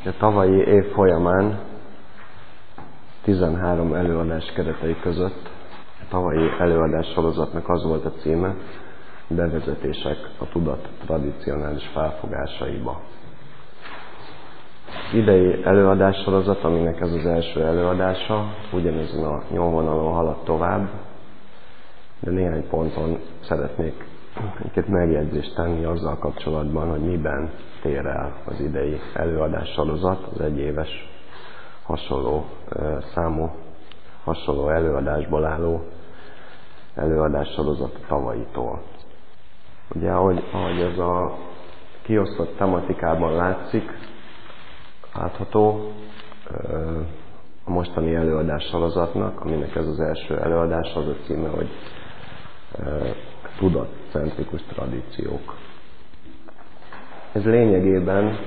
A tavalyi év folyamán 13 előadás keretei között a tavalyi előadás sorozatnak az volt a címe, bevezetések a tudat tradicionális felfogásaiba. Az idei előadás sorozat, aminek ez az első előadása, ugyanezen a nyomvonalon halad tovább, de néhány ponton szeretnék egy megjegyzést tenni azzal kapcsolatban, hogy miben tér el az idei előadás sorozat, az egyéves hasonló számú, hasonló előadásból álló előadás sorozat tavalyitól. Ugye, ahogy ez a kiosztott tematikában látható, a mostani előadás sorozatnak, aminek ez az első előadás, az a címe, hogy tudatcentrikus tradíciók. Ez lényegében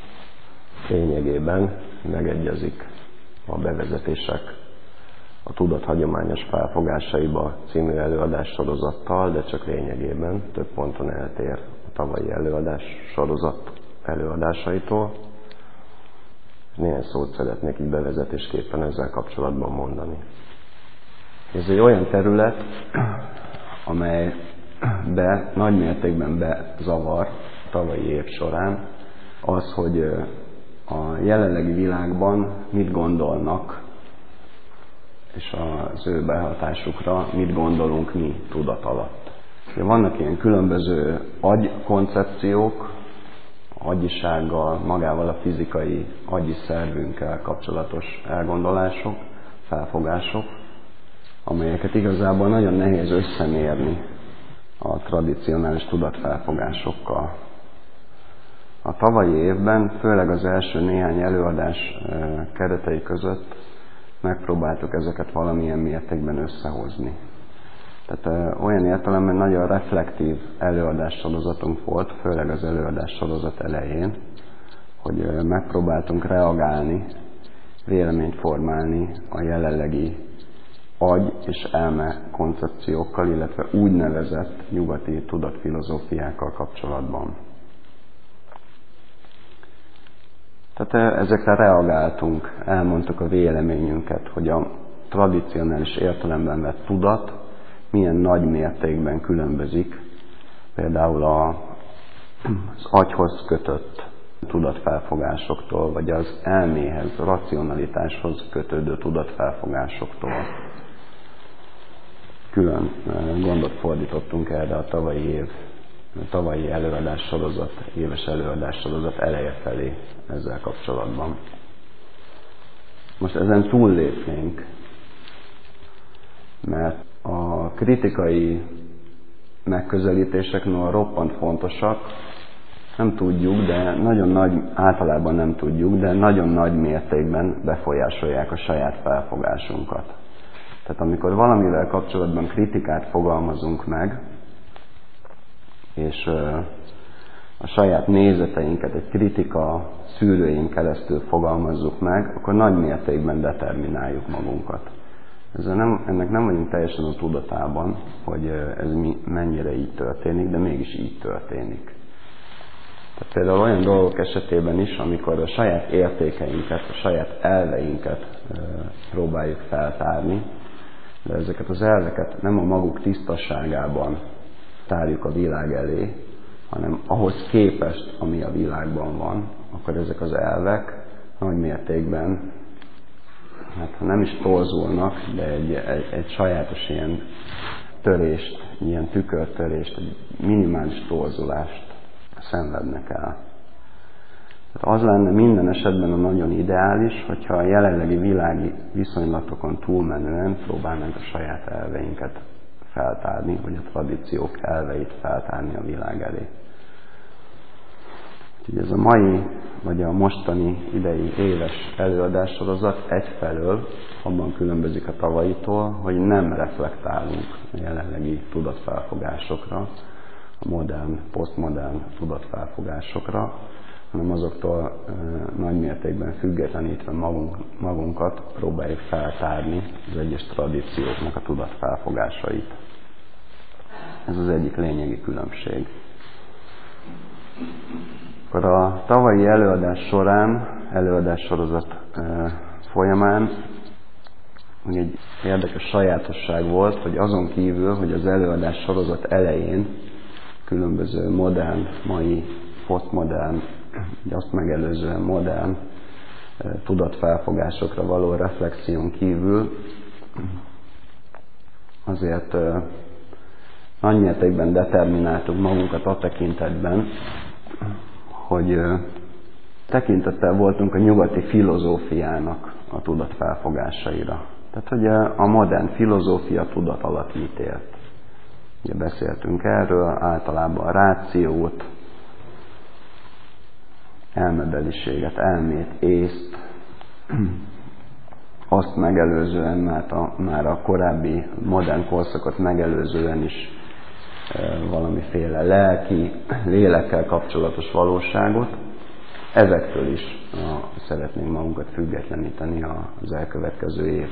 megegyezik a bevezetések a tudat hagyományos felfogásaiba című előadás sorozattal, de csak lényegében, több ponton eltér a tavalyi előadás sorozat előadásaitól. Néhány szót szeretnék így bevezetésképpen ezzel kapcsolatban mondani. Ez egy olyan terület, amely nagy mértékben bezavar a tavalyi év során az, hogy a jelenlegi világban mit gondolnak, és az ő behatásukra mit gondolunk mi tudat alatt. Vannak ilyen különböző agykoncepciók, agyisággal, magával a fizikai agyi szervünkkel kapcsolatos elgondolások, felfogások, amelyeket igazából nagyon nehéz összemérni a tradicionális tudatfelfogásokkal. A tavalyi évben, főleg az első néhány előadás keretei között megpróbáltuk ezeket valamilyen mértékben összehozni. Tehát olyan értelemben nagyon reflektív előadássorozatunk volt, főleg az előadássorozat elején, hogy megpróbáltunk reagálni, véleményt formálni a jelenlegi agy és elme koncepciókkal, illetve úgynevezett nyugati tudatfilozófiákkal kapcsolatban. Tehát ezekre reagáltunk, elmondtuk a véleményünket, hogy a tradicionális értelemben vett tudat milyen nagy mértékben különbözik például az agyhoz kötött tudatfelfogásoktól, vagy az elméhez, racionalitáshoz kötődő tudatfelfogásoktól. Külön gondot fordítottunk erre a tavalyi éves előadássorozat eleje felé ezzel kapcsolatban. Most ezen túllépnénk, mert a kritikai megközelítések roppant fontosak, nem tudjuk, de általában nem tudjuk, de nagyon nagy mértékben befolyásolják a saját felfogásunkat. Tehát amikor valamivel kapcsolatban kritikát fogalmazunk meg, és a saját nézeteinket egy kritika szűrőjén keresztül fogalmazzuk meg, akkor nagy mértékben determináljuk magunkat. Ennek nem vagyunk teljesen a tudatában, hogy ez mennyire így történik, de mégis így történik. Tehát például olyan dolgok esetében is, amikor a saját értékeinket, a saját elveinket próbáljuk feltárni, de ezeket az elveket nem a maguk tisztaságában tárjuk a világ elé, hanem ahhoz képest, ami a világban van, akkor ezek az elvek nagy mértékben, ha nem is torzulnak, de egy sajátos ilyen törést, ilyen tükörtörést, egy minimális torzulást szenvednek el. Tehát az lenne minden esetben a nagyon ideális, hogyha a jelenlegi világi viszonylatokon túlmenően próbálnánk a saját elveinket feltárni, vagy a tradíciók elveit feltárni a világ elé. Úgyhogy ez a mai, vagy a mostani idei éves előadássorozat egyfelől abban különbözik a tavalyitól, hogy nem reflektálunk a jelenlegi tudatfelfogásokra, a modern, posztmodern tudatfelfogásokra, hanem azoktól nagy mértékben függetlenítve magunkat próbáljuk feltárni az egyes tradícióknak a tudatfelfogásait. Ez az egyik lényegi különbség. Akkor a tavalyi előadás során előadás sorozat folyamán egy érdekes sajátosság volt, hogy azon kívül, hogy az előadás sorozat elején különböző modern, mai posztmodern, azt megelőzően modern tudatfelfogásokra való reflexión kívül azért nagy mértékben determináltuk magunkat a tekintetben, hogy tekintettel voltunk a nyugati filozófiának a tudatfelfogásaira. Tehát, hogy a modern filozófia tudat alatt mit élt. Ugye beszéltünk erről, általában a rációt, elmebeliséget, elmét, észt, azt megelőzően, már a korábbi modern korszakot megelőzően is valamiféle lelki, lélekkel kapcsolatos valóságot. Ezektől is szeretnénk magunkat függetleníteni az elkövetkező év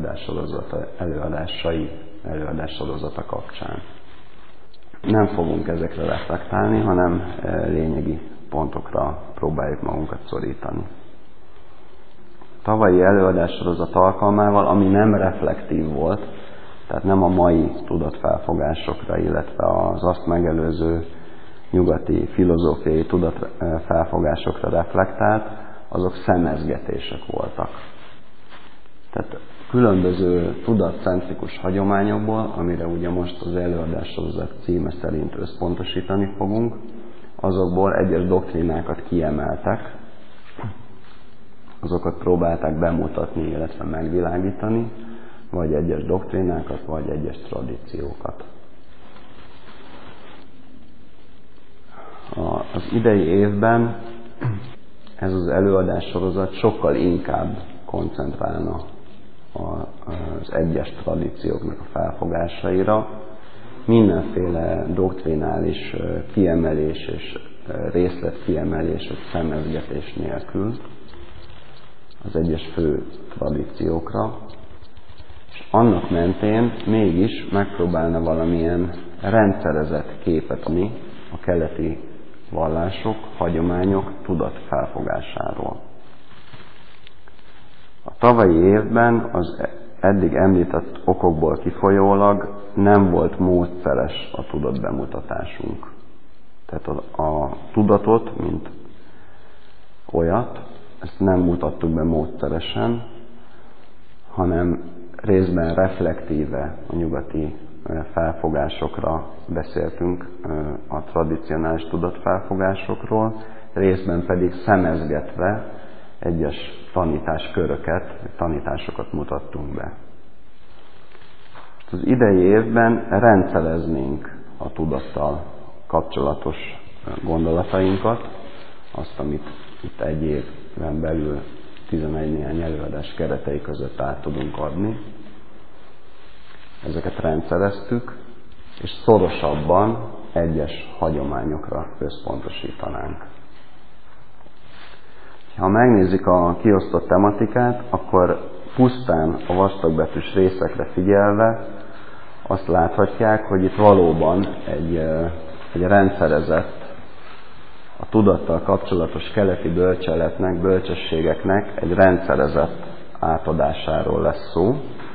előadássorozata kapcsán. Nem fogunk ezekre reflektálni, hanem lényegi pontokra próbáljuk magunkat szorítani. Tavalyi előadássorozat alkalmával, ami nem reflektív volt, tehát nem a mai tudatfelfogásokra, illetve az azt megelőző nyugati filozófiai tudatfelfogásokra reflektált, azok szemezgetések voltak. Tehát különböző tudatcentrikus hagyományokból, amire ugye most az előadássorozat címe szerint összpontosítani fogunk, azokból egyes doktrinákat kiemeltek, azokat próbálták bemutatni, illetve megvilágítani, vagy egyes doktrinákat, vagy egyes tradíciókat. Az idei évben ez az előadássorozat sokkal inkább koncentrálna az egyes tradícióknak a felfogásaira, mindenféle doktrinális kiemelés és részletkiemelés vagy szemezgetés nélkül az egyes fő tradíciókra, és annak mentén mégis megpróbálna valamilyen rendszerezett képet adni a keleti vallások, hagyományok tudatfelfogásáról. A tavalyi évben az eddig említett okokból kifolyólag nem volt módszeres a tudatbemutatásunk. Tehát a tudatot, mint olyat, ezt nem mutattuk be módszeresen, hanem részben reflektíve a nyugati felfogásokra beszéltünk, a tradicionális tudatfelfogásokról, részben pedig szemezgetve egyes tanításköröket, tanításokat mutattunk be. Az idei évben rendszereznénk a tudattal kapcsolatos gondolatainkat, azt, amit itt egy évben belül 11 néhány előadás keretei között át tudunk adni. Ezeket rendszereztük, és szorosabban egyes hagyományokra összpontosítanánk. Ha megnézik a kiosztott tematikát, akkor pusztán a vastagbetűs részekre figyelve azt láthatják, hogy itt valóban egy rendszerezett, a tudattal kapcsolatos keleti bölcseletnek, bölcsességeknek egy rendszerezett átadásáról lesz szó.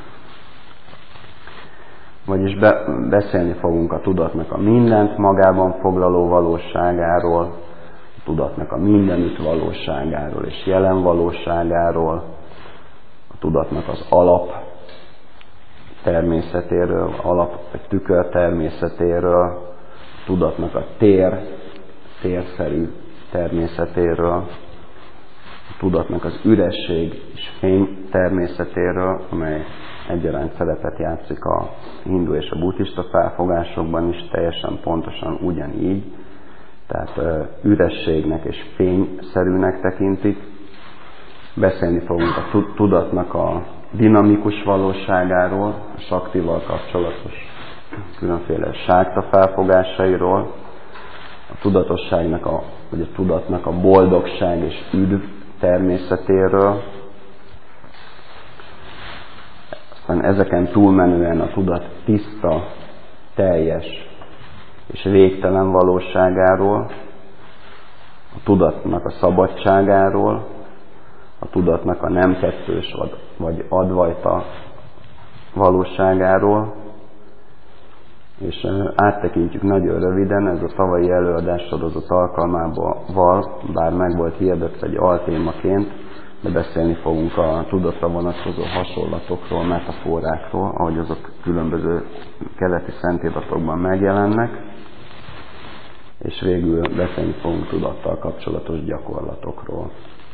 Vagyis beszélni fogunk a tudatnak a mindent magában foglaló valóságáról, a tudatnak a mindenütt valóságáról és jelen valóságáról, a tudatnak az alap természetéről, alap vagy tükör természetéről, a tudatnak a térszerű természetéről, a tudatnak az üresség és fény természetéről, amely egyaránt szerepet játszik a hindu és a buddhista felfogásokban is, teljesen pontosan ugyanígy, tehát ürességnek és fényszerűnek tekintik. Beszélni fogunk a tudatnak a dinamikus valóságáról, a saktival kapcsolatos különféle sákta felfogásairól, a tudatosságnak vagy a tudatnak a boldogság és üdv természetéről, aztán ezeken túlmenően a tudat tiszta, teljes és végtelen valóságáról, a tudatnak a szabadságáról, tudatnak a nem kettős vagy advaita valóságáról, és áttekintjük nagyon röviden, ez a tavalyi előadássorozat alkalmával, bár meg volt hirdetve egy altémaként, de beszélni fogunk a tudatra vonatkozó hasonlatokról, metaforákról, ahogy azok különböző keleti szentíratokban megjelennek, és végül beszélni fogunk tudattal kapcsolatos gyakorlatokról.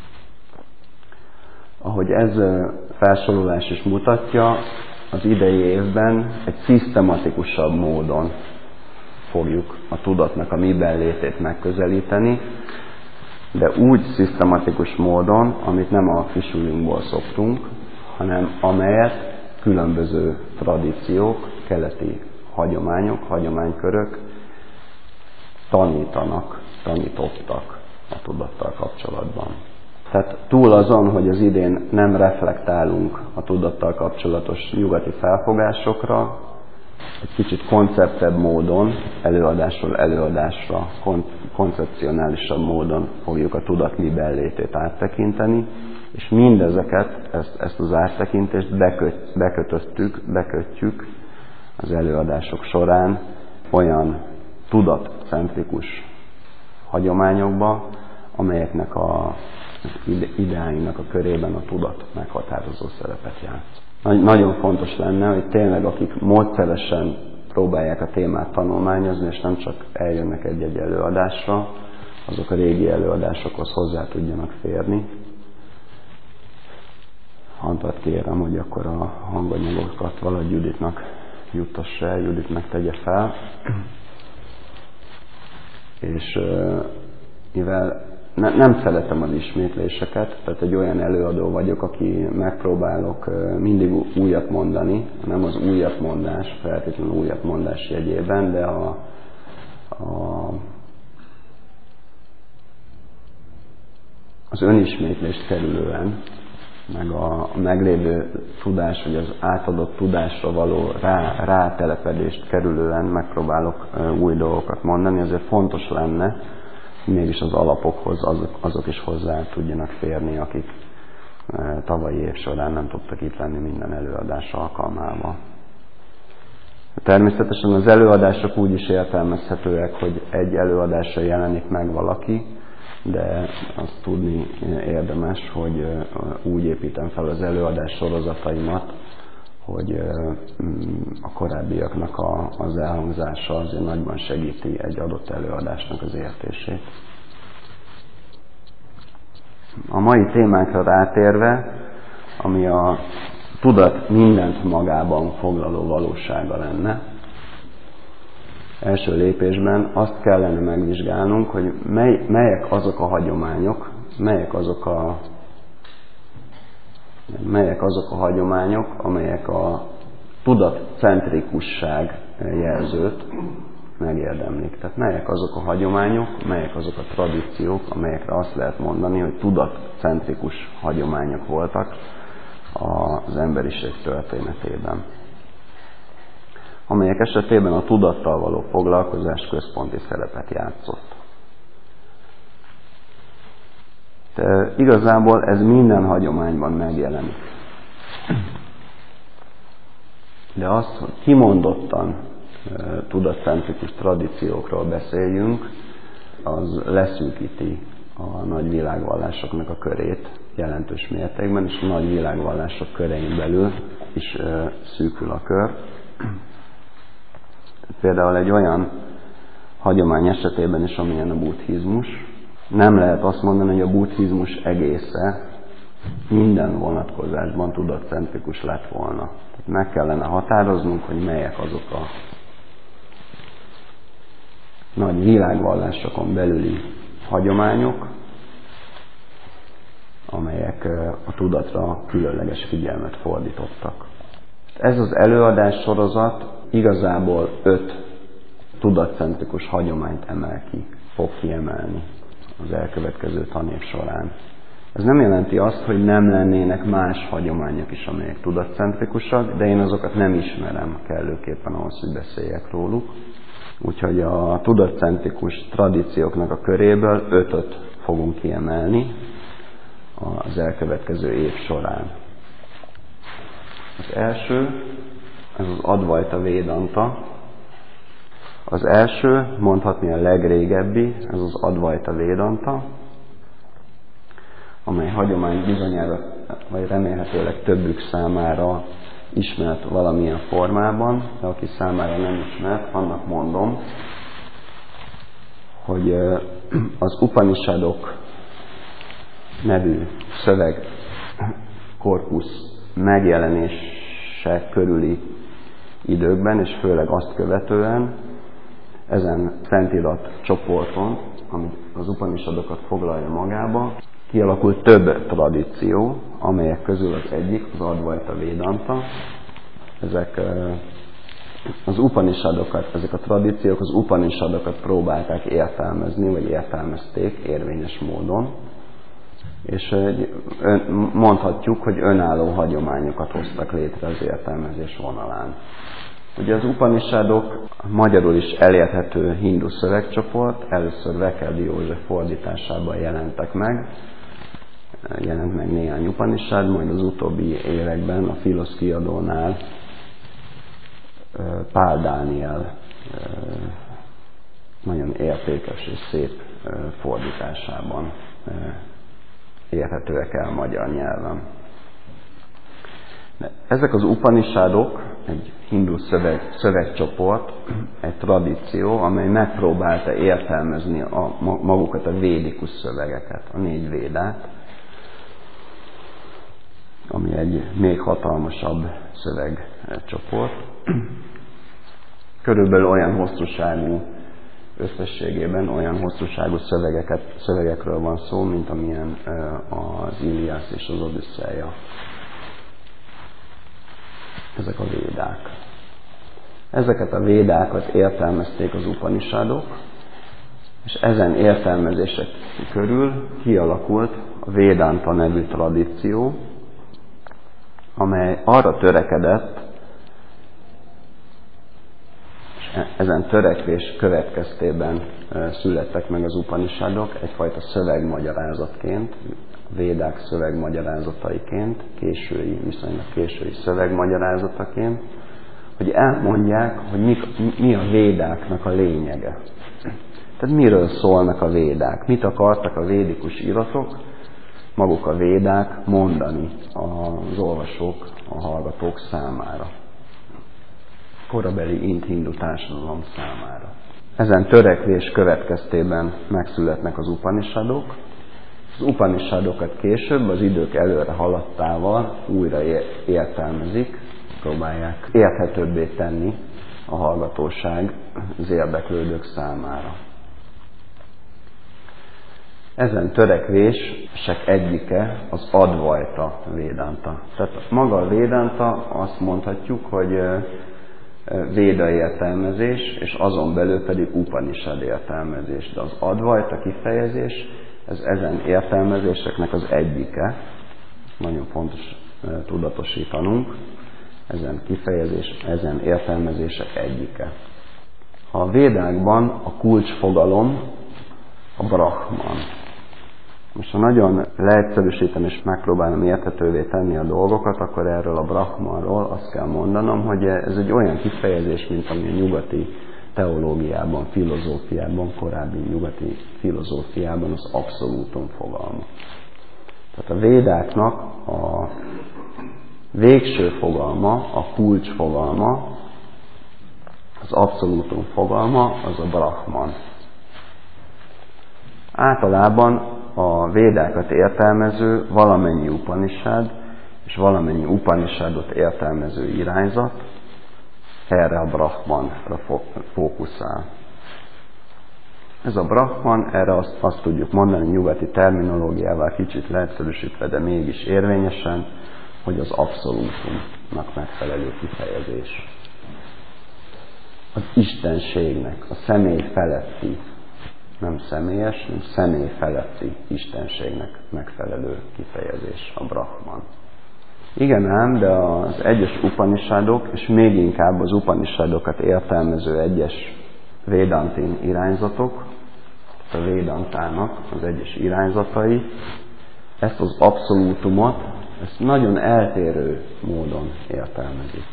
Ahogy ez felsorolás is mutatja, az idei évben egy szisztematikusabb módon fogjuk a tudatnak a miben létét megközelíteni, de úgy szisztematikus módon, amit nem a kisujjunkból szoktunk, hanem amelyet különböző tradíciók, keleti hagyományok, hagyománykörök tanítottak a tudattal kapcsolatban. Tehát túl azon, hogy az idén nem reflektálunk a tudattal kapcsolatos nyugati felfogásokra, egy kicsit konceptebb módon, előadásról előadásra, koncepcionálisabb módon fogjuk a tudat miben létét áttekinteni, és mindezeket, ezt az áttekintést bekötjük az előadások során olyan tudatcentrikus hagyományokba, amelyeknek az ideáinknak a körében a tudat meghatározó szerepet játsz. Nagyon fontos lenne, hogy tényleg akik módszeresen próbálják a témát tanulmányozni, és nem csak eljönnek egy-egy előadásra, azok a régi előadásokhoz hozzá tudjanak férni. Antat kérem, hogy akkor a hanganyagokat valahogy Juditnak juttassa el, Juditnak tegye fel. És mivel nem szeretem az ismétléseket, tehát egy olyan előadó vagyok, aki megpróbálok mindig újat mondani, nem az újat mondás, feltétlenül újat mondás jegyében, de az önismétlést kerülően, meg a meglévő tudás, vagy az átadott tudásra való rátelepedést kerülően megpróbálok új dolgokat mondani, ezért fontos lenne, mégis az alapokhoz azok is hozzá tudjanak férni, akik tavalyi év során nem tudtak itt lenni minden előadás alkalmával. Természetesen az előadások úgy is értelmezhetőek, hogy egy előadásra jelenik meg valaki, de azt tudni érdemes, hogy úgy építem fel az előadás sorozataimat, hogy a korábbiaknak az elhangzása azért nagyban segíti egy adott előadásnak az értését. A mai témánkra rátérve, ami a tudat mindent magában foglaló valósága lenne, első lépésben azt kellene megvizsgálnunk, hogy melyek azok a hagyományok, melyek azok a hagyományok, amelyek a tudatcentrikusság jelzőt megérdemlik. Tehát melyek azok a hagyományok, melyek azok a tradíciók, amelyekre azt lehet mondani, hogy tudatcentrikus hagyományok voltak az emberiség történetében, amelyek esetében a tudattal való foglalkozás központi szerepet játszott. De igazából ez minden hagyományban megjelenik. De az, hogy kimondottan tudatcentrikus tradíciókról beszéljünk, az leszűkíti a nagy világvallásoknak a körét jelentős mértékben, és a nagy világvallások körein belül is szűkül a kör. Például egy olyan hagyomány esetében is, amilyen a buddhizmus, nem lehet azt mondani, hogy a buddhizmus egésze minden vonatkozásban tudatcentrikus lett volna. Tehát meg kellene határoznunk, hogy melyek azok a nagy világvallásokon belüli hagyományok, amelyek a tudatra különleges figyelmet fordítottak. Ez az előadás sorozat igazából 5 tudatcentrikus hagyományt fog kiemelni az elkövetkező tanév során. Ez nem jelenti azt, hogy nem lennének más hagyományok is, amelyek tudatcentrikusak, de én azokat nem ismerem kellőképpen ahhoz, hogy beszéljek róluk. Úgyhogy a tudatcentrikus tradícióknak a köréből 5-öt fogunk kiemelni, az elkövetkező év során. Az első, ez az Advaita Védanta. Az első, mondhatni a legrégebbi, ez az Advaita Védanta, amely hagyomány bizonyára, vagy remélhetőleg többük számára ismert valamilyen formában, de aki számára nem ismert, annak mondom, hogy az Upanishadok nevű szövegkorpusz megjelenése körüli időkben, és főleg azt követően ezen szentirat csoporton, ami az Upanishadokat foglalja magába, kialakult több tradíció, amelyek közül az egyik az Advaita Védanta. Ezek az Upanishadokat, ezek a tradíciók az Upanishadokat próbálták értelmezni, vagy értelmezték érvényes módon. És mondhatjuk, hogy önálló hagyományokat hoztak létre az értelmezés vonalán. Ugye az Upanishadok magyarul is elérhető hindu szövegcsoport, először Vekedi József fordításában jelent meg néhány Upanishad, majd az utóbbi években a Philos kiadónál Pál Dániel nagyon értékes és szép fordításában érhetőek el magyar nyelven. De ezek az Upanishadok egy hindu szövegcsoport, egy tradíció, amely megpróbálta értelmezni magukat a védikus szövegeket, a 4 védát, ami egy még hatalmasabb szövegcsoport. Körülbelül olyan hosszúságú, összességében olyan hosszúságú szövegekről van szó, mint amilyen az Iliász és az Odüsszeia. Ezek a védák. Ezeket a védákat értelmezték az Upanishadok, és ezen értelmezések körül kialakult a Védanta nevű tradíció, amely arra törekedett, és ezen törekvés következtében születtek meg az Upanishadok egyfajta szövegmagyarázatként, védák szövegmagyarázataiként, viszonylag késői szövegmagyarázataként, hogy elmondják, hogy mi a védáknak a lényege. Tehát miről szólnak a védák, mit akartak a védikus iratok, maguk a védák mondani az olvasók, a hallgatók számára. Korabeli ind-hindu társadalom számára. Ezen törekvés következtében megszületnek az Upanishadok. Az Upanishadokat később az idők előre haladtával újra értelmezik, próbálják érthetőbbé tenni a hallgatóság, az érdeklődők számára. Ezen törekvések egyike az Advaita Védanta. Tehát maga a Védanta, azt mondhatjuk, hogy véda értelmezés, és azon belül pedig Upanishad értelmezés. De az Advaita kifejezés, ez ezen értelmezéseknek az egyike. Nagyon fontos tudatosítanunk. Ezen kifejezés, ezen értelmezések egyike. A védákban a kulcsfogalom a Brahman. Most ha nagyon leegyszerűsítem és megpróbálom érthetővé tenni a dolgokat, akkor erről a Brahmanról azt kell mondanom, hogy ez egy olyan kifejezés, mint ami a nyugati teológiában, filozófiában, korábbi nyugati filozófiában az abszolútum fogalma. Tehát a védáknak a végső fogalma, a kulcs fogalma, az abszolútum fogalma, az a Brahman. Általában a védákat értelmező valamennyi Upanishad és valamennyi Upanishadot értelmező irányzat erre a Brahmanra fókuszál. Ez a Brahman, erre azt tudjuk mondani nyugati terminológiával kicsit leegyszerűsítve, de mégis érvényesen, hogy az abszolútumnak megfelelő kifejezés. Az istenségnek, a személy feletti, nem személyes, hanem személy feletti istenségnek megfelelő kifejezés a Brahman. Igen ám, de az egyes Upanishadok, és még inkább az Upanishadokat értelmező egyes Védantin irányzatok, a Védantának az egyes irányzatai, ezt az abszolútumot, ezt nagyon eltérő módon értelmezik.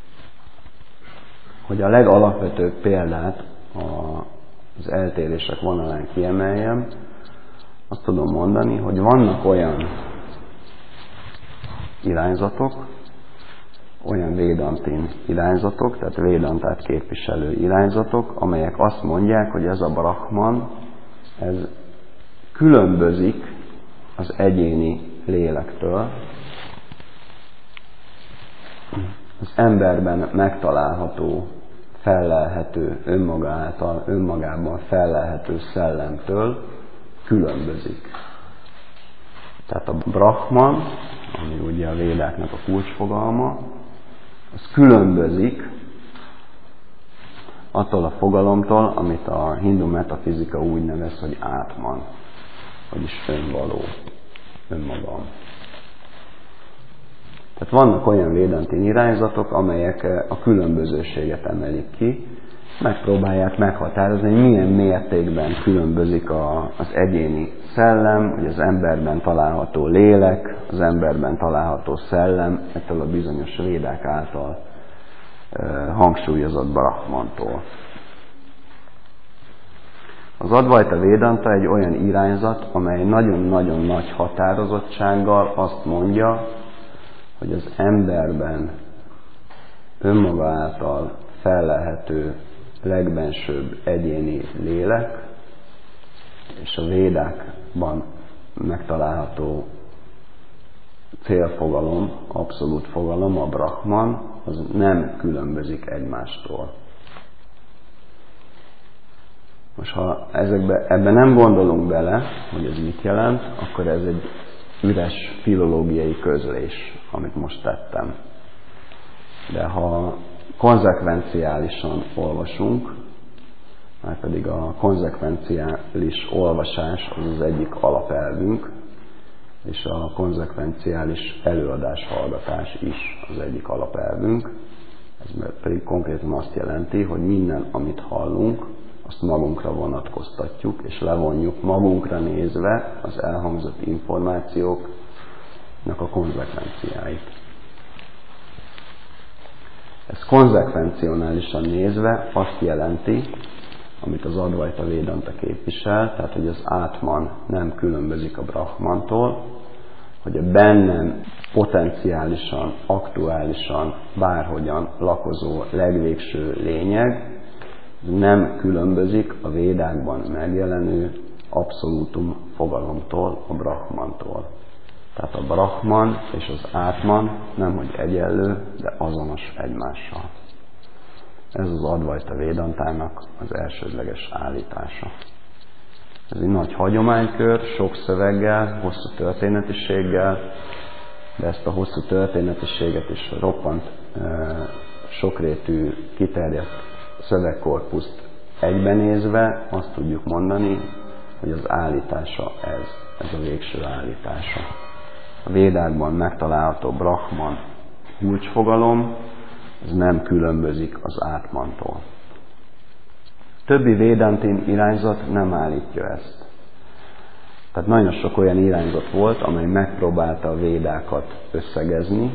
Hogy a legalapvetőbb példát az eltérések vonalán kiemeljem, azt tudom mondani, hogy vannak olyan irányzatok, olyan Védantin irányzatok, tehát Védantát képviselő irányzatok, amelyek azt mondják, hogy ez a Brahman, ez különbözik az egyéni lélektől, az emberben megtalálható, fellelhető, önmagában fellelhető szellemtől különbözik. Tehát a Brahman, ami ugye a védáknak a kulcsfogalma, az különbözik attól a fogalomtól, amit a hindu metafizika úgy nevez, hogy átman, vagyis önvaló, önmagam. Tehát vannak olyan védantin irányzatok, amelyek a különbözőséget emelik ki, megpróbálják meghatározni, hogy milyen mértékben különbözik az egyéni szellem, vagy az emberben található lélek, az emberben található szellem, ettől a bizonyos védák által hangsúlyozott Brahmantól. Az Advaita Védanta egy olyan irányzat, amely nagyon-nagyon nagy határozottsággal azt mondja, hogy az emberben önmaga által fellelhető legbensőbb egyéni lélek, és a védákban megtalálható célfogalom, abszolút fogalom, a Brahman, az nem különbözik egymástól. Most ha ebbe nem gondolunk bele, hogy ez mit jelent, akkor ez egy üres filológiai közlés, amit most tettem. De ha konzekvenciálisan olvasunk, már pedig a konzekvenciális olvasás az az egyik alapelvünk, és a konzekvenciális előadáshallgatás is az egyik alapelvünk. Ez pedig konkrétan azt jelenti, hogy minden, amit hallunk, azt magunkra vonatkoztatjuk, és levonjuk magunkra nézve az elhangzott információknak a konzekvenciáit. Ez konzekvencionálisan nézve azt jelenti, amit az Advaita Védanta képvisel, tehát hogy az átman nem különbözik a Brahmantól, hogy a bennem potenciálisan, aktuálisan, bárhogyan lakozó legvégső lényeg nem különbözik a védákban megjelenő abszolútum fogalomtól, a Brahmantól. Tehát a Brahman és az átman nemhogy egyenlő, de azonos egymással. Ez az Advaita Védantának az elsődleges állítása. Ez egy nagy hagyománykör, sok szöveggel, hosszú történetiséggel, de ezt a hosszú történetiséget is roppant sokrétű, kiterjedt szövegkorpuszt egybenézve azt tudjuk mondani, hogy az állítása ez a végső állítása. A védákban megtalálható Brahman kulcsfogalom, ez nem különbözik az átmantól. Többi védantin irányzat nem állítja ezt. Tehát nagyon sok olyan irányzat volt, amely megpróbálta a védákat összegezni,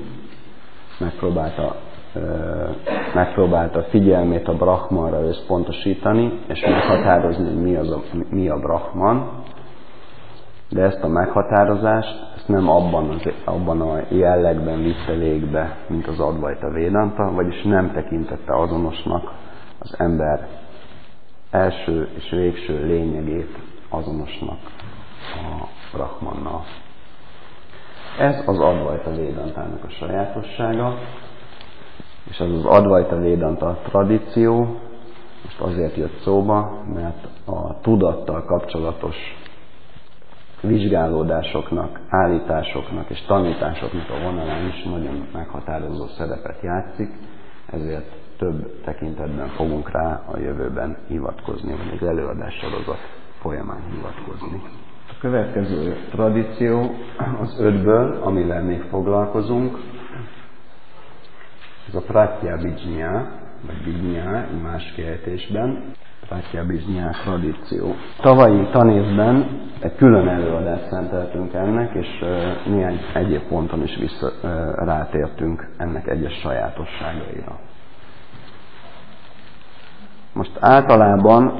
megpróbálta a figyelmét a Brahmanra összpontosítani, és meghatározni, hogy mi a Brahman. De ezt a meghatározást ezt nem abban a jellegben vitte végbe, mint az Advaita Védanta, vagyis nem tekintette azonosnak az ember első és végső lényegét azonosnak a Brahmannal. Ez az Advaita Védantának a sajátossága, és ez az Advaita Védanta tradíció most azért jött szóba, mert a tudattal kapcsolatos vizsgálódásoknak, állításoknak és tanításoknak a vonalán is nagyon meghatározó szerepet játszik, ezért több tekintetben fogunk rá a jövőben hivatkozni, vagy az előadássorozat folyamán hivatkozni. A következő tradíció az 5-ből, amivel még foglalkozunk, ez a Pratyabhijñā, vagy Bijñā, más kiejtésben. Pratyabhijñá tradíció. Tavalyi tanévben egy külön előadást szenteltünk ennek, és néhány egyéb ponton is rátértünk ennek egyes sajátosságaira. Most általában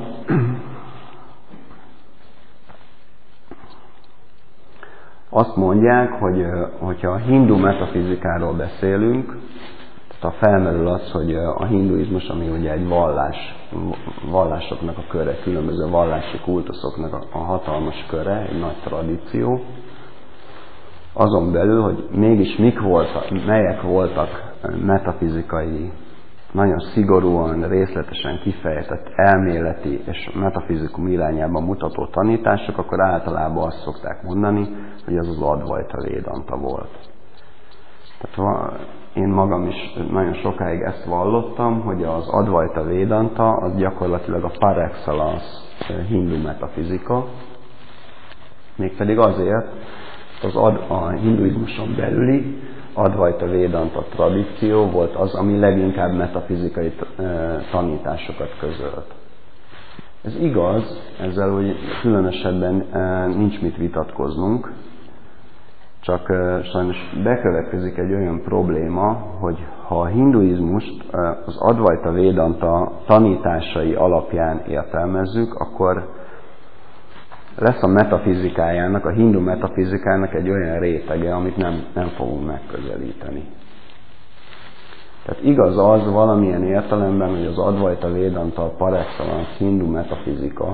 azt mondják, hogy hogyha a hindu metafizikáról beszélünk, tehát felmerül az, hogy a hinduizmus, ami ugye egy vallásoknak a köre, különböző vallási kultuszoknak a hatalmas köre, egy nagy tradíció, azon belül, hogy mégis melyek voltak metafizikai, nagyon szigorúan, részletesen kifejtett elméleti és metafizikum irányában mutató tanítások, akkor általában azt szokták mondani, hogy az az Advaita Védanta volt. Tehát én magam is nagyon sokáig ezt vallottam, hogy az Advaita Védanta az gyakorlatilag a par excellence hindu metafizika, mégpedig azért, a hinduizmuson belüli Advaita Védanta tradíció volt az, ami leginkább metafizikai tanításokat közölt. Ez igaz, ezzel úgy különösebben nincs mit vitatkoznunk, csak sajnos bekövetkezik egy olyan probléma, hogy ha a hinduizmust az Advaita Védanta tanításai alapján értelmezzük, akkor lesz a metafizikájának, a hindu metafizikának egy olyan rétege, amit nem fogunk megközelíteni. Tehát igaz az valamilyen értelemben, hogy az Advaita Védanta a par excellence hindu metafizika,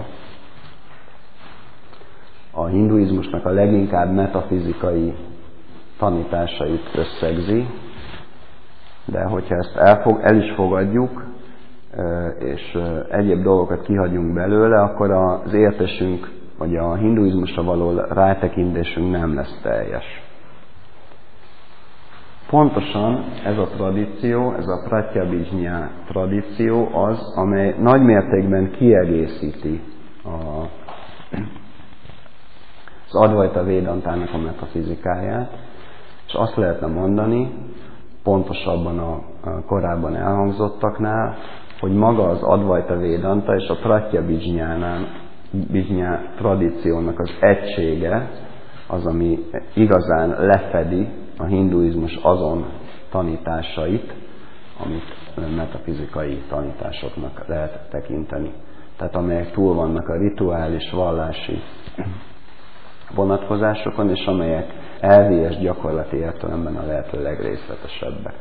a hinduizmusnak a leginkább metafizikai tanításait összegzi, de hogyha ezt el is fogadjuk, és egyéb dolgokat kihagyunk belőle, akkor az értésünk, vagy a hinduizmusra való rátekintésünk nem lesz teljes. Pontosan ez a tradíció, ez a Pratyabhijñá tradíció az, amely nagymértékben kiegészíti az Advaita Védantának a metafizikáját, és azt lehetne mondani, pontosabban a korábban elhangzottaknál, hogy maga az Advaita Védanta és a Pratyabhijñá tradíciónak az egysége az, ami igazán lefedi a hinduizmus azon tanításait, amit metafizikai tanításoknak lehet tekinteni. Tehát amelyek túl vannak a rituális, vallási vonatkozásokon, és amelyek elvi és gyakorlati értelemben a lehető legrészletesebbek.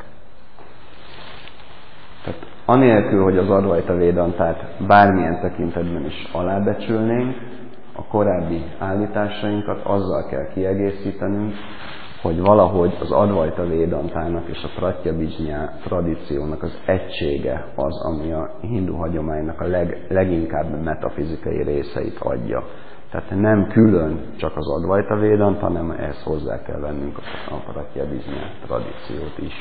Tehát anélkül, hogy az Advaita Védantát bármilyen tekintetben is alábecsülnénk, a korábbi állításainkat azzal kell kiegészítenünk, hogy valahogy az Advaita Védantának és a Pratyabhijñá tradíciónak az egysége az, ami a hindu hagyománynak a leginkább metafizikai részeit adja. Tehát nem külön csak az Advaita Védanta, hanem ehhez hozzá kell vennünk a Pratyabhijñá tradíciót is.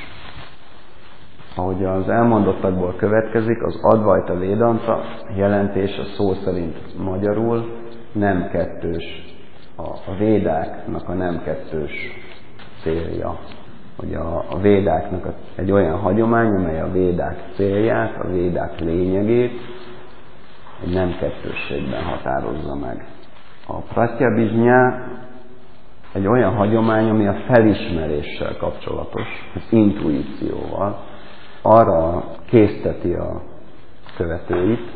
Ahogy az elmondottakból következik, az Advaita Védanta jelentése szó szerint magyarul nem kettős, a védáknak a nem kettős célja. Hogy a védáknak egy olyan hagyomány, amely a védák célját, a védák lényegét egy nem kettősségben határozza meg. A Pratyabhijñá egy olyan hagyomány, ami a felismeréssel kapcsolatos, az intuícióval, arra készteti a követőit,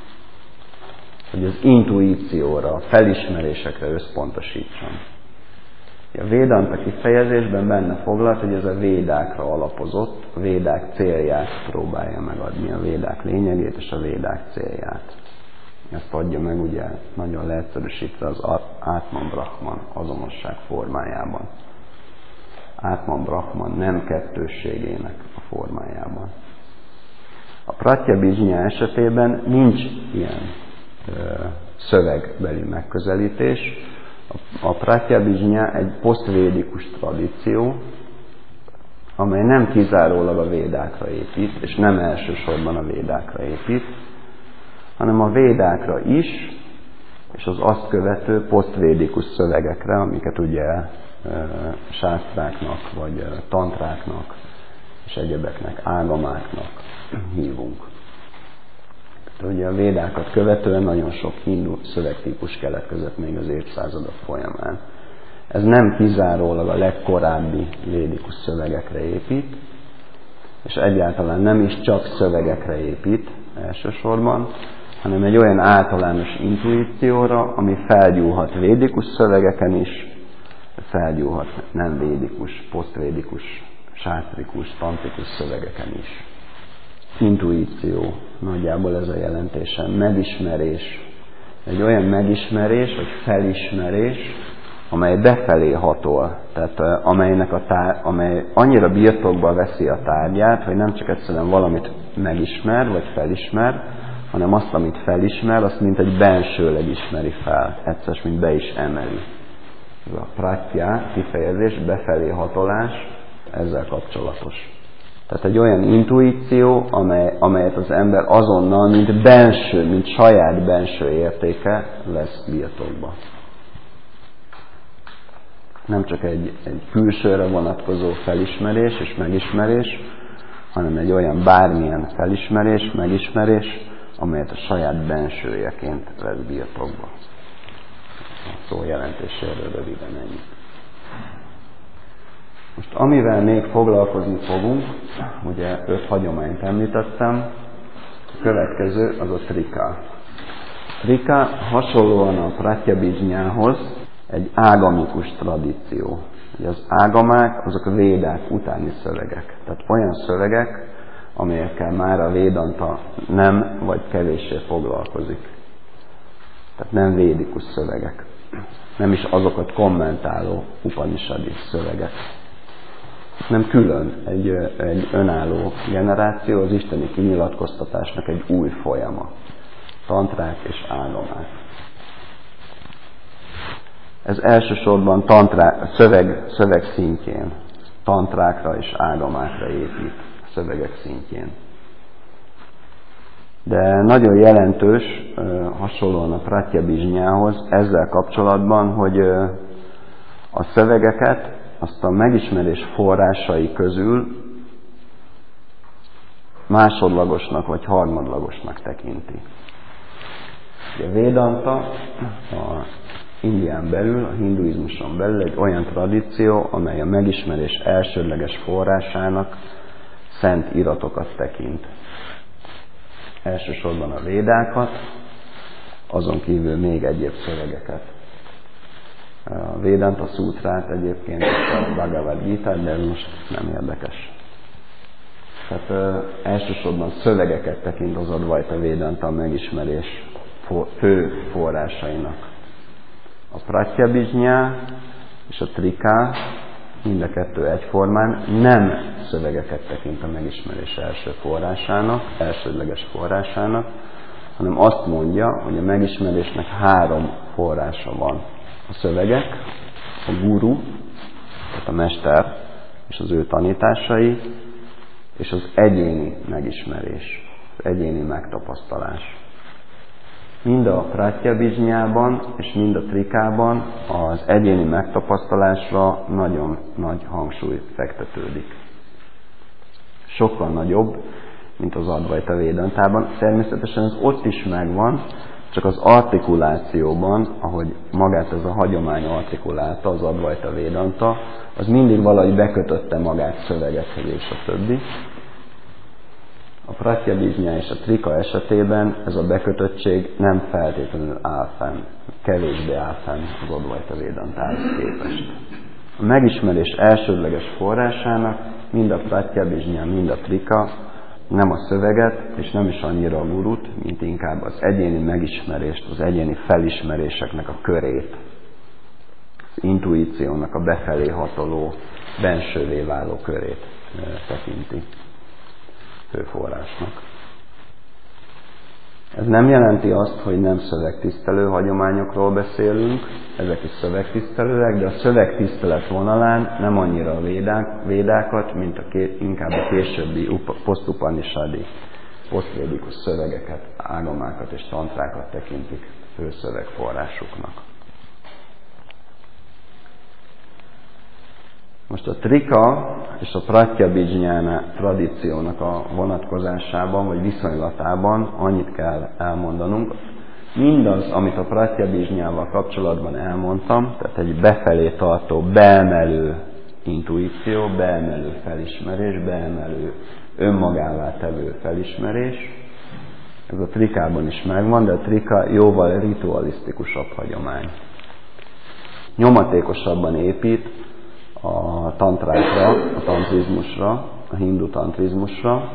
hogy az intuícióra, a felismerésekre összpontosítson. A Védanta kifejezésben benne foglalt, hogy ez a védákra alapozott, a védák célját próbálja megadni, a védák lényegét és a védák célját. Ezt adja meg ugye nagyon leegyszerűsítve az Átman Brahman azonosság formájában. Átman Brahman nem kettősségének a formájában. A Pratyabhijñá esetében nincs ilyen szövegbeli megközelítés. A Pratyabhijñá egy posztvédikus tradíció, amely nem kizárólag a védákra épít, és nem elsősorban a védákra épít, hanem a védákra is, és az azt követő posztvédikus szövegekre, amiket ugye sásztráknak, vagy tantráknak, és egyebeknek, ágamáknak hívunk. Ugye a védákat követően nagyon sok hindu szövegtípus keletkezett még az évszázadok folyamán. Ez nem kizárólag a legkorábbi védikus szövegekre épít, és egyáltalán nem is csak szövegekre épít elsősorban, hanem egy olyan általános intuícióra, ami felgyúlhat védikus szövegeken is, felgyúlhat nem védikus, posztvédikus, sásztrikus, tantrikus szövegeken is. Intuíció, nagyjából ez a jelentése, megismerés. Egy olyan megismerés, vagy felismerés, amely befelé hatol, tehát amely annyira birtokba veszi a tárgyát, hogy nem csak egyszerűen valamit megismer, vagy felismer, hanem azt, amit felismer, azt mint egy bensőleg ismeri fel, egyszer, mint be is emeli. Ez a pratya kifejezés, befelé hatolás, ezzel kapcsolatos. Tehát egy olyan intuíció, amelyet az ember azonnal, mint benső, mint saját benső értéke vesz birtokba. Nem csak egy külsőre vonatkozó felismerés és megismerés, hanem egy olyan bármilyen felismerés, megismerés, amelyet a saját bensőjeként vesz birtokba. A szó jelentéséről röviden ennyi. Most amivel még foglalkozni fogunk, ugye 5 hagyományt említettem, a következő az a trika. Trika hasonlóan a pratyabhijnához egy ágamikus tradíció. Ugye az ágamák azok a védák utáni szövegek. Tehát olyan szövegek, amelyekkel már a védanta nem vagy kevéssé foglalkozik. Tehát nem védikus szövegek. Nem is azokat kommentáló upanishadi szövegek. Nem külön egy önálló generáció, az isteni kinyilatkoztatásnak egy új folyama. Tantrák és ágamák. Ez elsősorban szöveg szintjén, tantrákra és ágamákra épít, szövegek szintjén. De nagyon jelentős, hasonlóan a pratyabhijnához ezzel kapcsolatban, hogy a szövegeket azt a megismerés forrásai közül másodlagosnak vagy harmadlagosnak tekinti. A Védanta a Indián belül, a hinduizmuson belül egy olyan tradíció, amely a megismerés elsődleges forrásának szent iratokat tekint. Elsősorban a védákat, azon kívül még egyéb szövegeket. A Vedanta szútrát egyébként, a Bhagavad Gitát, de ez most nem érdekes. Tehát elsősorban szövegeket tekint az Advaita Vedanta megismerés fő forrásainak. A pratyabhijná és a trika, mind a kettő egyformán nem szövegeket tekint a megismerés első forrásának, elsődleges forrásának, hanem azt mondja, hogy a megismerésnek 3 forrása van. A szövegek, a guru, tehát a mester és az ő tanításai, és az egyéni megismerés, az egyéni megtapasztalás. Mind a pratyabhijnában és mind a trikában az egyéni megtapasztalásra nagyon nagy hangsúly fektetődik. Sokkal nagyobb, mint az Advaita Vedantában. Természetesen ez ott is megvan, csak az artikulációban, ahogy magát ez a hagyomány artikulálta, az Advaita Vedanta, az mindig valahogy bekötötte magát szövegekhez és a többi. A pratyabhijná és a trika esetében ez a bekötöttség nem feltétlenül áll fenn, kevésbé áll fenn az Advaita Vedantához képest. A megismerés elsődleges forrásának mind a pratyabhijná, mind a trika nem a szöveget, és nem is annyira a gurut, mint inkább az egyéni megismerést, az egyéni felismeréseknek a körét, az intuíciónak a befelé hatoló, bensővé váló körét tekinti főforrásnak. Ez nem jelenti azt, hogy nem szövegtisztelő hagyományokról beszélünk, ezek is szövegtisztelőek, de a szövegtisztelet vonalán nem annyira a védákat, mint inkább a későbbi posztupanishadi, posztvédikus szövegeket, ágamákat és tantrákat tekintik főszövegforrásuknak. Most a trika és a pratyabhijñána tradíciónak a vonatkozásában, vagy viszonylatában annyit kell elmondanunk. Mindaz, amit a pratyabhijñával kapcsolatban elmondtam, tehát egy befelé tartó, beemelő intuíció, beemelő felismerés, beemelő önmagává tevő felismerés, ez a trikában is megvan, de a trika jóval ritualisztikusabb hagyomány. Nyomatékosabban épít a tantrákra, a tantrizmusra, a hindu tantrizmusra,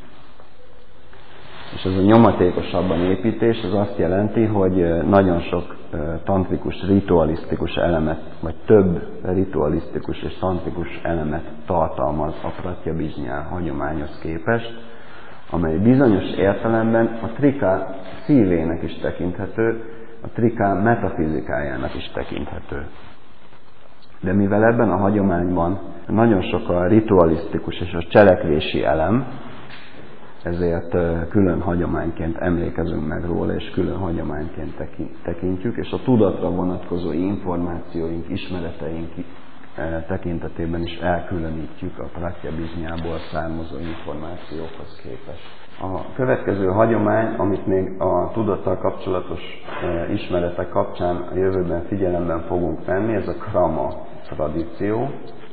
és ez a nyomatékosabban építés az azt jelenti, hogy nagyon sok tantrikus, ritualisztikus elemet, vagy több ritualisztikus és tantrikus elemet tartalmaz a pratyabhijñá hagyományhoz képest, amely bizonyos értelemben a trika szívének is tekinthető, a trika metafizikájának is tekinthető. De mivel ebben a hagyományban nagyon sok a ritualisztikus és a cselekvési elem, ezért külön hagyományként emlékezünk meg róla, és külön hagyományként tekintjük, és a tudatra vonatkozó információink, ismereteink tekintetében is elkülönítjük a pratyabhijñából származó információkhoz képest. A következő hagyomány, amit még a tudattal kapcsolatos ismeretek kapcsán a jövőben figyelemben fogunk venni, ez a krama tradíció.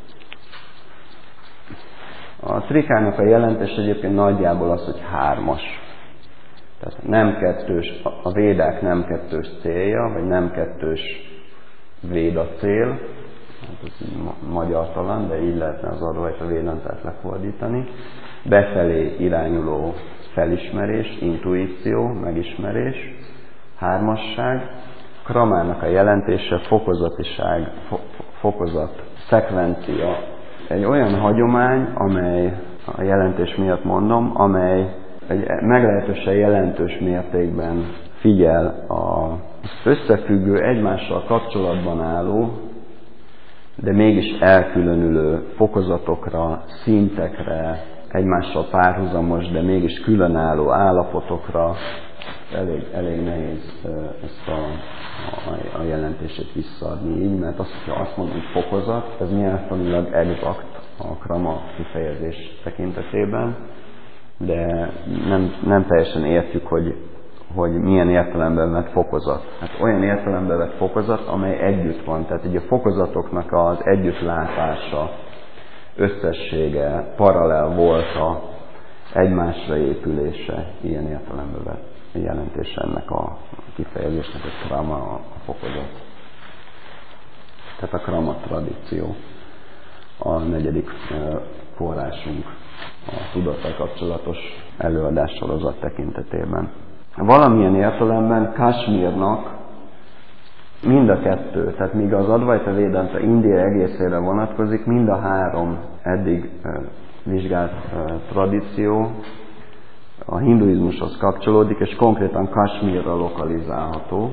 A trikának a jelentés egyébként nagyjából az, hogy 3-as. Tehát nem kettős, a védák nem kettős célja, vagy nem kettős véda cél. Hát ez magyartalan, de így lehetne az Advaita Védantát lefordítani. Befelé irányuló felismerés, intuíció, megismerés, 3-asság. Kramának a jelentése fokozatiság, fokozat, szekvencia. Egy olyan hagyomány, amely, a jelentés miatt mondom, amely egy meglehetősen jelentős mértékben figyel az összefüggő, egymással kapcsolatban álló, de mégis elkülönülő fokozatokra, szintekre, egymással párhuzamos, de mégis különálló állapotokra. Elég nehéz ezt a jelentését visszaadni így, mert hogyha azt mondom fokozat, ez nyelvtanilag exakt a krama kifejezés tekintetében, de nem teljesen értjük, hogy milyen értelemben vett fokozat. Hát olyan értelemben vett fokozat, amely együtt van, tehát így a fokozatoknak az együttlátása, összessége, paralel volta, egymásra épülése, ilyen értelemben vett jelentés ennek a kifejezésnek, a krama a fokozat. Tehát a krama tradíció a 4. forrásunk a tudattal kapcsolatos előadássorozat tekintetében. Valamilyen értelemben Kashmirnak mind a kettő, tehát míg az Advaita Védanta India egészére vonatkozik, mind a 3 eddig vizsgált tradíció a hinduizmushoz kapcsolódik, és konkrétan Kashmirra lokalizálható.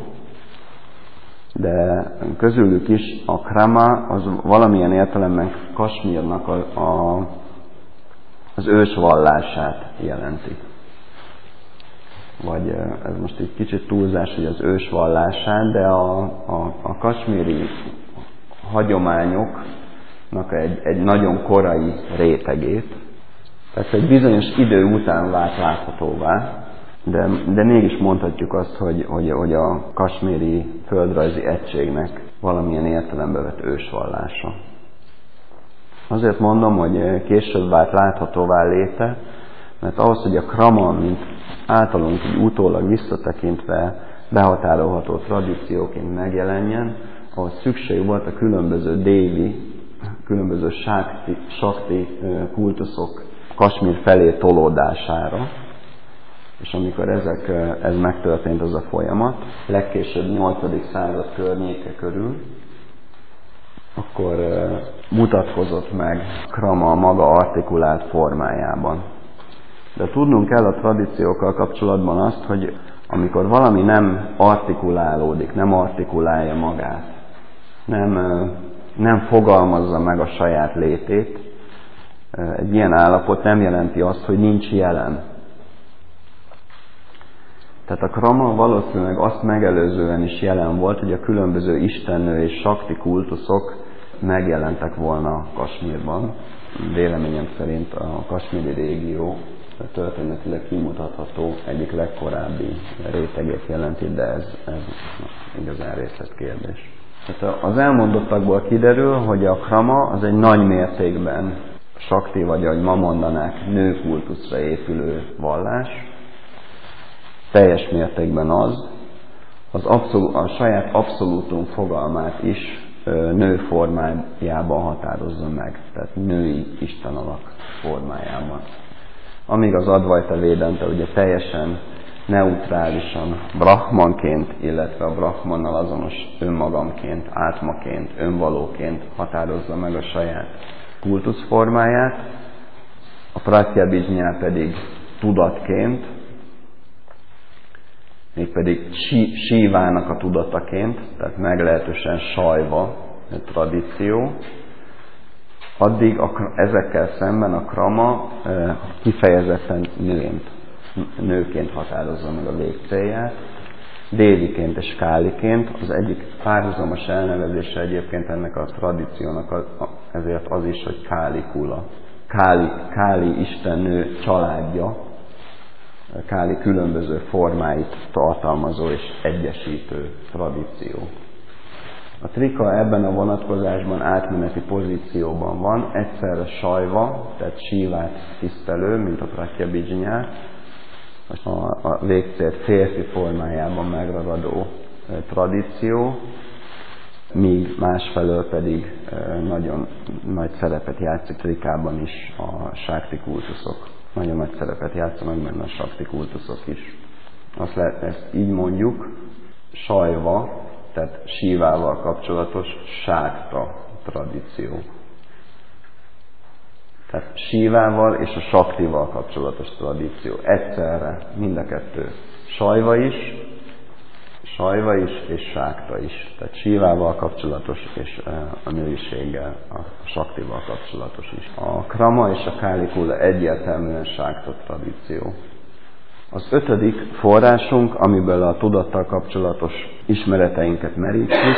De közülük is a krama az valamilyen értelemben Kashmirnak az ősvallását jelenti. Vagy ez most egy kicsit túlzás, hogy az ősvallását, de a kasmíri hagyományoknak egy nagyon korai rétegét, tehát egy bizonyos idő után vált láthatóvá, de mégis mondhatjuk azt, hogy a kasmíri földrajzi egységnek valamilyen értelembe vett ősvallása. Azért mondom, hogy később vált láthatóvá léte, mert ahhoz, hogy a krama, mint általunk utólag visszatekintve behatárolható tradícióként megjelenjen, ahhoz szükség volt a különböző dévi, különböző sakti kultuszok Kasmír felé tolódására. És amikor ez megtörtént, az a folyamat, legkésőbb 8. század környéke körül, akkor mutatkozott meg krama maga artikulált formájában. De tudnunk kell a tradíciókkal kapcsolatban azt, hogy amikor valami nem artikulálódik, nem artikulálja magát, nem fogalmazza meg a saját létét, egy ilyen állapot nem jelenti azt, hogy nincs jelen. Tehát a krama valószínűleg azt megelőzően is jelen volt, hogy a különböző istennő és sakti kultuszok megjelentek volna Kasmírban. Véleményem szerint a kasmíri régió történetileg kimutatható egyik legkorábbi rétegét jelenti, de ez igazán részletkérdés. Tehát az elmondottakból kiderül, hogy a krama az egy nagy mértékben sakti, vagy ahogy ma mondanák, nőkultuszra épülő vallás. Teljes mértékben a saját abszolútum fogalmát is nő formájában határozza meg, tehát női istenalak formájában. Amíg az Advaita Védanta ugye teljesen neutrálisan brahmanként, illetve a brahmannal azonos önmagamként, átmaként, önvalóként határozza meg a saját kultuszformáját, a pratyabhijñā pedig tudatként, mégpedig Sívának a tudataként, tehát meglehetősen sajva tradíció, addig ezekkel szemben a krama kifejezetten nőként határozza meg a végcélját, déviként és káliként. Az egyik párhuzamos elnevezése egyébként ennek a tradíciónak ezért az is, hogy kálikula. Káli istennő családja, Káli különböző formáit tartalmazó és egyesítő tradíció. A trika ebben a vonatkozásban átmeneti pozícióban van, egyszerre sajva, tehát Sívát tisztelő, mint a pratyabhijñā, a végcélt férfi formájában megragadó tradíció, míg másfelől pedig nagyon nagy szerepet játszik trikában is a sákti kultuszok. Nagyon nagy szerepet játszanak benne a sakti kultuszok is. Ezt így mondjuk, sajva, tehát Sívával kapcsolatos sákta tradíció. Tehát Sívával és a saktival kapcsolatos tradíció. Egyszerre mind a kettő. Sajva is és sákta is. Tehát Sívával kapcsolatos és a nőiséggel, a saktival kapcsolatos is. A krama és a kálikula egyértelműen sákta tradíció. Az 5. forrásunk, amiből a tudattal kapcsolatos ismereteinket merítjük,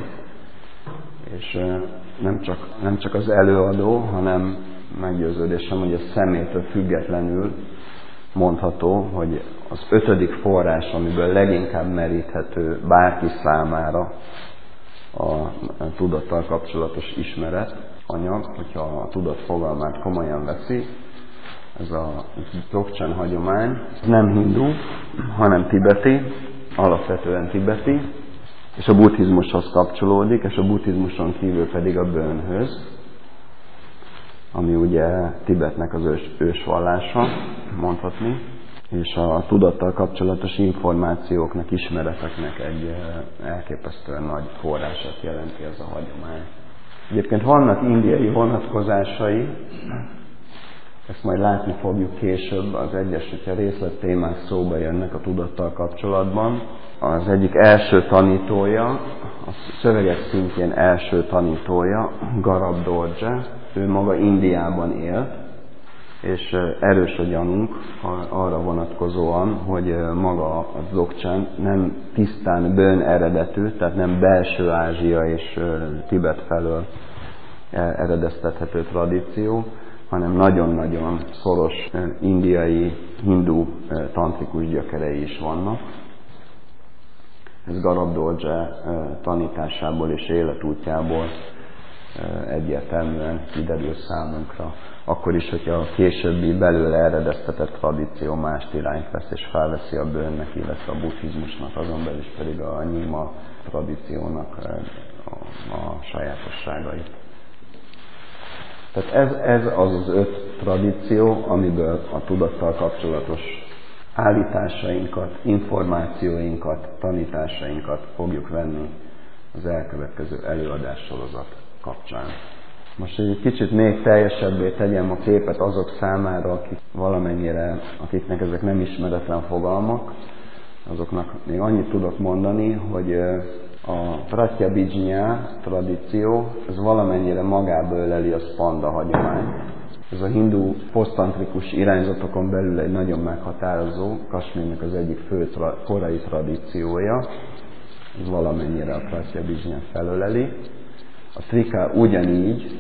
és nem csak az előadó, hanem meggyőződésem, hogy a személytől függetlenül mondható, hogy az 5. forrás, amiből leginkább meríthető bárki számára a tudattal kapcsolatos ismeret, anyag, hogyha a tudat fogalmát komolyan veszi, ez a Dzogchen hagyomány, nem hindu, hanem tibeti, alapvetően tibeti, és a buddhizmushoz kapcsolódik, és a buddhizmuson kívül pedig a bönhöz, ami ugye Tibetnek az ősvallása, mondhatni, és a tudattal kapcsolatos információknak, ismereteknek egy elképesztően nagy forrását jelenti ez a hagyomány. Egyébként vannak indiai vonatkozásai, ezt majd látni fogjuk később, az egyes, hogyha részlettémák szóba jönnek a tudattal kapcsolatban. Az egyik első tanítója, a szövegek szintjén első tanítója, Garab Dorje, ő maga Indiában élt, és erős a gyanunk arra vonatkozóan, hogy maga a Dzogchen nem tisztán bön eredetű, tehát nem belső Ázsia és Tibet felől eredeztethető tradíció, hanem nagyon-nagyon szoros indiai, hindu tantrikus gyökerei is vannak. Ez Garab Dorje tanításából és életútjából egyértelműen kiderül számunkra. Akkor is, hogyha a későbbi belőle eredeztetett tradíció más irányt vesz és felveszi a bönnek, illetve a buddhizmusnak, azon belül is pedig a nyima tradíciónak a sajátosságait. Tehát ez az 5 tradíció, amiből a tudattal kapcsolatos állításainkat, információinkat, tanításainkat fogjuk venni az elkövetkező előadássorozat kapcsán. Most egy kicsit még teljesebbé tegyem a képet azok számára, akiknek ezek nem ismeretlen fogalmak, azoknak még annyit tudok mondani, hogy a pratyabhijñā tradíció, ez valamennyire magába öleli a spanda hagyományt. Ez a hindu posztantrikus irányzatokon belül egy nagyon meghatározó, Kasmírnak az egyik fő korai tradíciója, ez valamennyire a pratyabhijñā felöleli. A Trika ugyanígy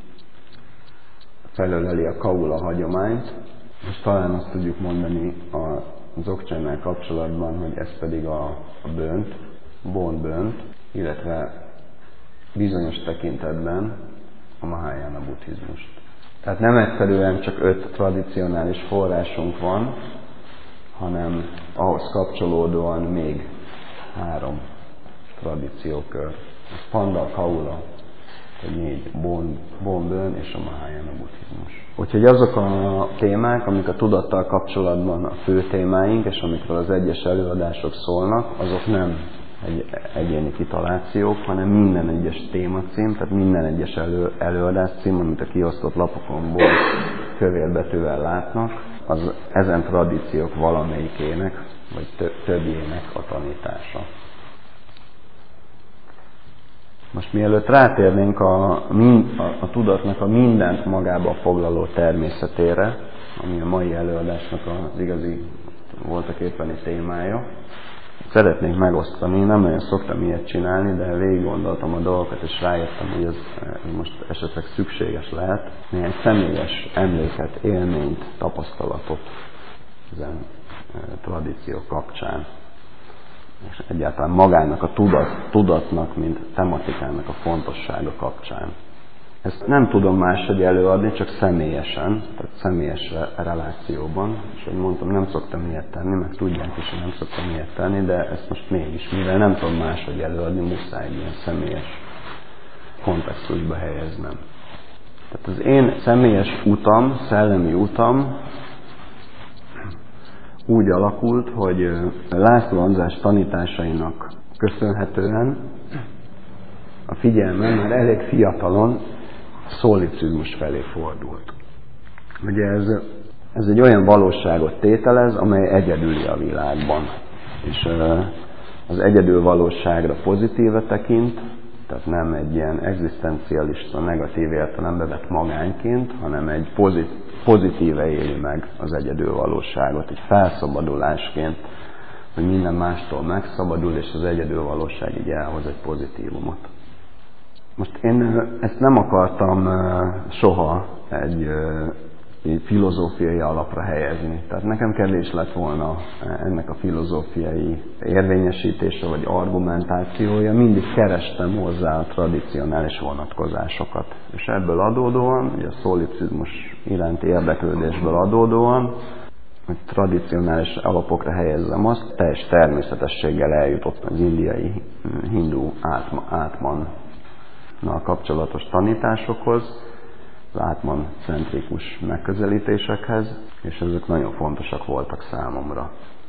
felöleli a Kaula hagyományt, és talán azt tudjuk mondani a Dzogchennél kapcsolatban, hogy ez pedig a bönt, Bon bönt, illetve bizonyos tekintetben a Mahayana buddhizmust. Tehát nem egyszerűen csak 5 tradicionális forrásunk van, hanem ahhoz kapcsolódóan még 3 tradíciókör. Ez Panda, Kaula, a 4 Bon bön és a Mahayana buddhizmus. Úgyhogy azok a témák, amik a tudattal kapcsolatban a fő témáink, és amikről az egyes előadások szólnak, azok nem egyéni kitalációk, hanem minden egyes témacím, tehát minden egyes előadás cím, amit a kiosztott lapokon kövér betűvel látnak, az ezen tradíciók valamelyikének, vagy többjének a tanítása. Most mielőtt rátérnénk a tudatnak a mindent magába foglaló természetére, ami a mai előadásnak az igazi voltaképpeni témája, szeretnék megosztani, nem nagyon szoktam ilyet csinálni, de végig gondoltam a dolgokat, és rájöttem, hogy ez most esetleg szükséges lehet. Néhány személyes emléket, élményt, tapasztalatot ezen tradíció kapcsán. És egyáltalán magának a tudatnak, mint tematikának a fontossága kapcsán. Ezt nem tudom máshogy előadni, csak személyesen, tehát személyes relációban. És ahogy mondtam, nem szoktam ilyet tenni, meg tudják is, hogy nem szoktam ilyet tenni, de ezt most mégis, mivel nem tudom máshogy előadni, muszáj ilyen személyes kontextusba helyeznem. Tehát az én személyes utam, szellemi utam úgy alakult, hogy László András tanításainak köszönhetően a figyelmem már elég fiatalon szollicizmus felé fordult. Ugye ez egy olyan valóságot tételez, amely egyedüli a világban. És az egyedül valóságra pozitíve tekint, tehát nem egy ilyen egzisztencialista, negatív értelembe vett magányként, hanem egy pozitíve éli meg az egyedül valóságot, egy felszabadulásként, hogy minden mástól megszabadul, és az egyedül valóság így elhoz egy pozitívumot. Most én ezt nem akartam soha egy filozófiai alapra helyezni. Tehát nekem kevés lett volna ennek a filozófiai érvényesítése vagy argumentációja. Mindig kerestem hozzá a tradicionális vonatkozásokat. És ebből adódóan, ugye a szollicizmus iránti érdeklődésből adódóan, hogy tradicionális alapokra helyezzem azt, teljes természetességgel eljutott az indiai hindu átmannal kapcsolatos tanításokhoz, az átman-centrikus megközelítésekhez, és ezek nagyon fontosak voltak számomra.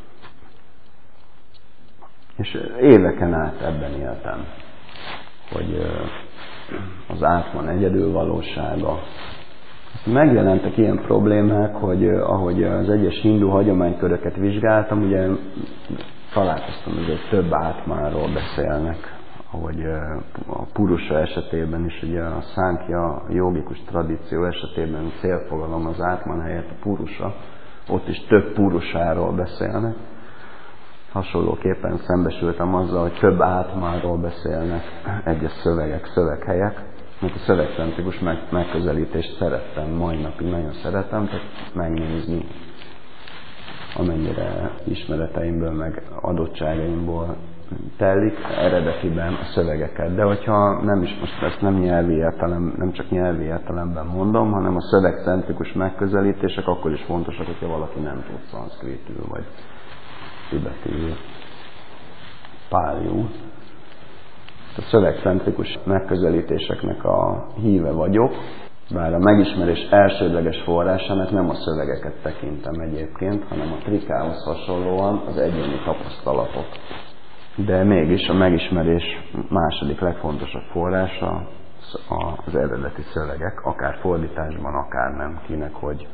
És éveken át ebben éltem, hogy az átman egyedülvalósága. Megjelentek ilyen problémák, hogy ahogy az egyes hindu hagyományköröket vizsgáltam, ugye találkoztam, hogy több átmánról beszélnek, ahogy a purusa esetében is, ugye a szánkja jogikus tradíció esetében célfogalom az átman helyett a purusa, ott is több purusáról beszélnek. Hasonlóképpen szembesültem azzal, hogy több átmánról beszélnek egyes szöveghelyek. Mert a szövegcentrikus megközelítést szerettem, mai napig nagyon szeretem, tehát megnézni, amennyire ismereteimből, meg adottságaimból telik eredetiben a szövegeket. De hogyha nem is most ezt nem csak nyelvi értelemben mondom, hanem a szövegcentrikus megközelítések akkor is fontosak, hogyha valaki nem tud szanszkritül, vagy tibetül, páliul. A szövegcentrikus megközelítéseknek a híve vagyok, bár a megismerés elsődleges forrásának nem a szövegeket tekintem egyébként, hanem a Trikához hasonlóan az egyéni tapasztalatot. De mégis a megismerés második legfontosabb forrása az eredeti szövegek, akár fordításban, akár nem, kinek hogy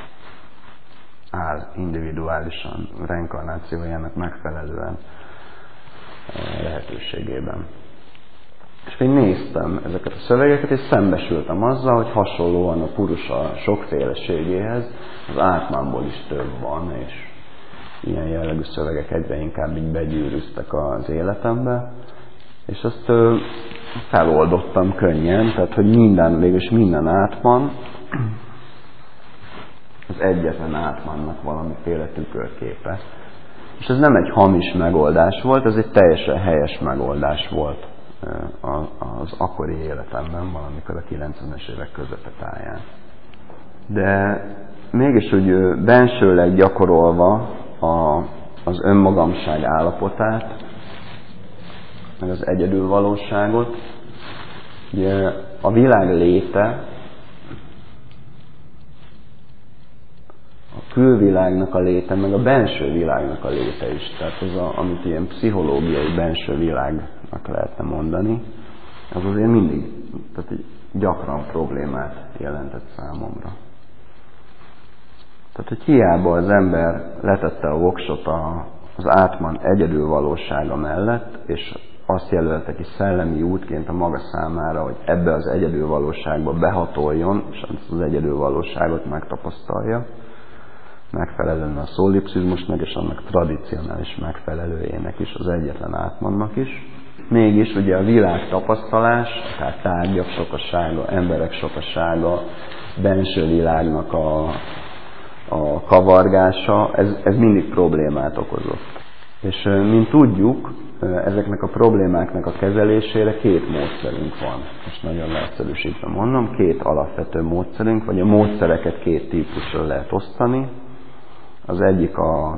áll individuálisan, reinkarnációjának megfelelően lehetőségében. És én néztem ezeket a szövegeket, és szembesültem azzal, hogy hasonlóan a purusa sokféleségéhez az átmánból is több van, és ilyen jellegű szövegek egyre inkább így begyűrűztek az életembe. És azt feloldottam könnyen, tehát hogy végülis minden átman, az egyetlen átmannak valamiféle tükörképe. És ez nem egy hamis megoldás volt, ez egy teljesen helyes megoldás volt az akkori életemben, valamikor a 90-es évek közepetáján. De mégis úgy bensőleg gyakorolva az önmagamság állapotát, meg az egyedülvalóságot, ugye a világ léte, a külvilágnak a léte, meg a benső világnak a léte is. Tehát az, amit ilyen pszichológiai benső világnak lehetne mondani, az azért mindig, tehát gyakran problémát jelentett számomra. Tehát, hogy hiába az ember letette a voksot az átman egyedülvalósága mellett, és azt jelölte ki szellemi útként a maga számára, hogy ebbe az egyedülvalóságba behatoljon, és az egyedülvalóságot megtapasztalja, megfelelően a szolipszizmusnak és annak tradicionális megfelelőjének is, az egyetlen átmannak is. Mégis ugye a világ tapasztalás, tehát tárgyak sokasága, emberek sokasága, benső világnak a kavargása, ez mindig problémát okozott. És mint tudjuk, ezeknek a problémáknak a kezelésére két módszerünk van. Most nagyon leegyszerűsítve mondom, két alapvető módszerünk, vagy a módszereket két típusra lehet osztani. Az egyik az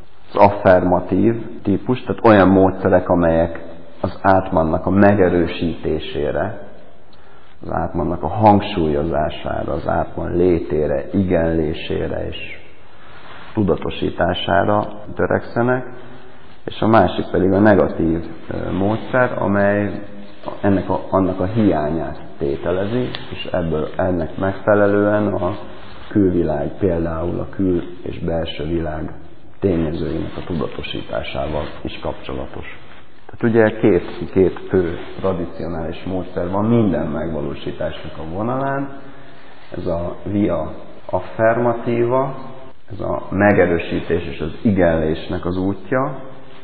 affirmatív típus, tehát olyan módszerek, amelyek az átmannak a megerősítésére, az átmannak a hangsúlyozására, az átman létére, igenlésére és tudatosítására törekszenek, és a másik pedig a negatív módszer, amely annak a hiányát tételezi, és ennek megfelelően a külvilág, például a kül- és belső világ tényezőinek a tudatosításával is kapcsolatos. Tehát ugye két fő tradicionális módszer van minden megvalósításnak a vonalán. Ez a via affirmatíva, ez a megerősítés és az igenlésnek az útja,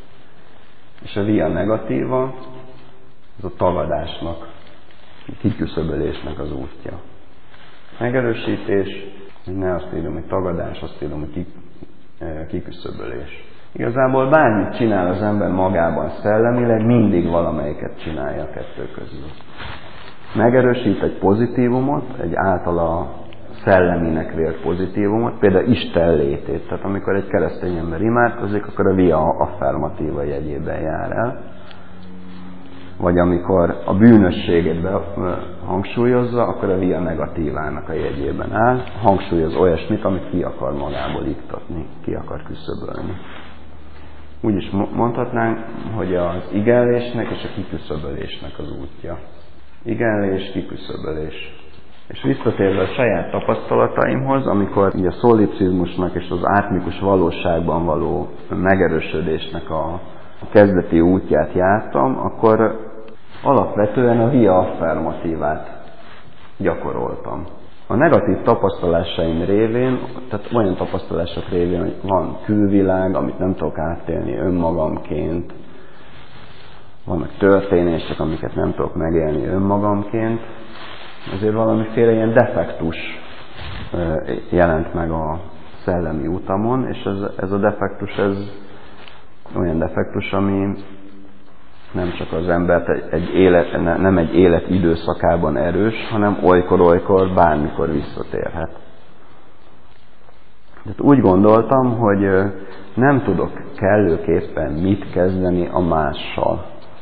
és a via negatíva, ez a tagadásnak, a kiküszöbölésnek az útja. Megerősítés, ne azt írom, hogy tagadás, azt írom, hogy kiküszöbölés. Igazából bármit csinál az ember magában szellemileg, mindig valamelyiket csinálja a kettő közül. Megerősít egy pozitívumot, egy általa szelleminek vélt pozitívumot, például Isten létét. Tehát amikor egy keresztény ember imádkozik, akkor a via affirmatíva jegyében jár el. Vagy amikor a bűnösségét hangsúlyozza, akkor a via negatívának a jegyében áll. Hangsúlyoz olyasmit, amit ki akar magából iktatni, ki akar küszöbölni. Úgy is mondhatnánk, hogy az igenlésnek és a kiküszöbölésnek az útja. Igenlés, kiküszöbölés. És visszatérve a saját tapasztalataimhoz, amikor a szolipszizmusnak és az átmikus valóságban való megerősödésnek a kezdeti útját jártam, akkor alapvetően a via affirmatívát gyakoroltam. A negatív tapasztalásaim révén, tehát olyan tapasztalások révén, hogy van külvilág, amit nem tudok átélni önmagamként, vannak történések, amiket nem tudok megélni önmagamként, ezért valamiféle ilyen defektus jelent meg a szellemi utamon, és ez a defektus, ez olyan defektus, ami nem csak az embert nem egy élet időszakában erős, hanem olykor-olykor bármikor visszatérhet. Tehát úgy gondoltam, hogy nem tudok kellőképpen mit kezdeni a mással.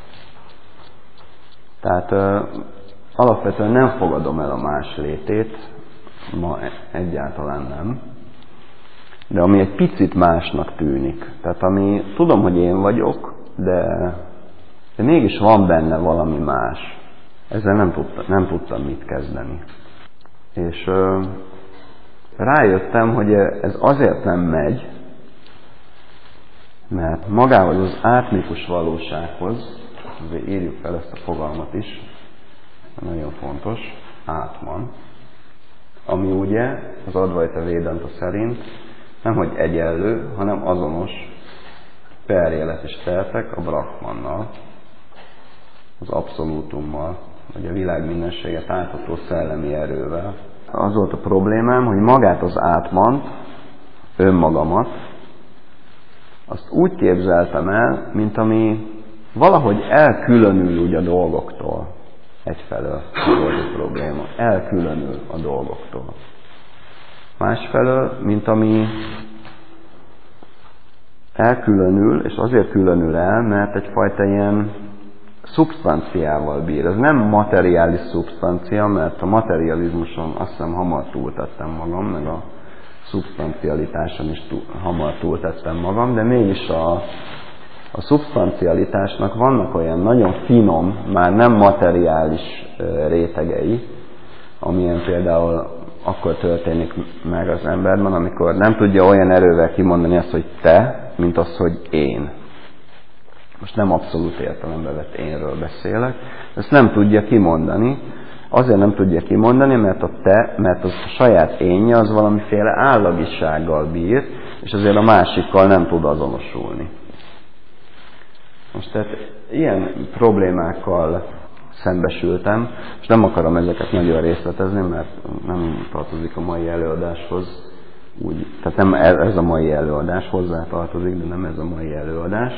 Tehát alapvetően nem fogadom el a más létét, ma egyáltalán nem. De ami egy picit másnak tűnik, tehát ami tudom, hogy én vagyok, de mégis van benne valami más. Ezzel nem tudtam mit kezdeni. És rájöttem, hogy ez azért nem megy, mert magához az átmikus valósághoz, azért írjuk fel ezt a fogalmat is, nagyon fontos, átman, ami ugye az Advaita Védanta szerint nemhogy egyenlő, hanem azonos perjelet is tehetek a Brahmannal. az abszolútummal, vagy a világ mindenséget átható szellemi erővel. Az volt a problémám, hogy magát az átmant, önmagamat, azt úgy képzeltem el, mint ami valahogy elkülönül úgy a dolgoktól. Egyfelől volt a probléma. Elkülönül a dolgoktól. Másfelől, mint ami elkülönül, és azért különül el, mert egyfajta ilyen szubstanciával bír. Ez nem materiális szubstancia, mert a materializmuson azt hiszem hamar túltettem magam, meg a szubstancialitáson is hamar túltettem magam, de mégis a szubstancialitásnak vannak olyan nagyon finom, már nem materiális rétegei, amilyen például akkor történik meg az emberben, amikor nem tudja olyan erővel kimondani azt, hogy te, mint az, hogy én. Most nem abszolút értelembe vett énről beszélek. Ezt nem tudja kimondani. Azért nem tudja kimondani, mert a saját énje az valamiféle állagisággal bír, és azért a másikkal nem tud azonosulni. Most tehát ilyen problémákkal szembesültem, és nem akarom ezeket nagyon részletezni, mert nem tartozik a mai előadáshoz. Tehát nem ez a mai előadás, hozzá tartozik, de nem ez a mai előadás.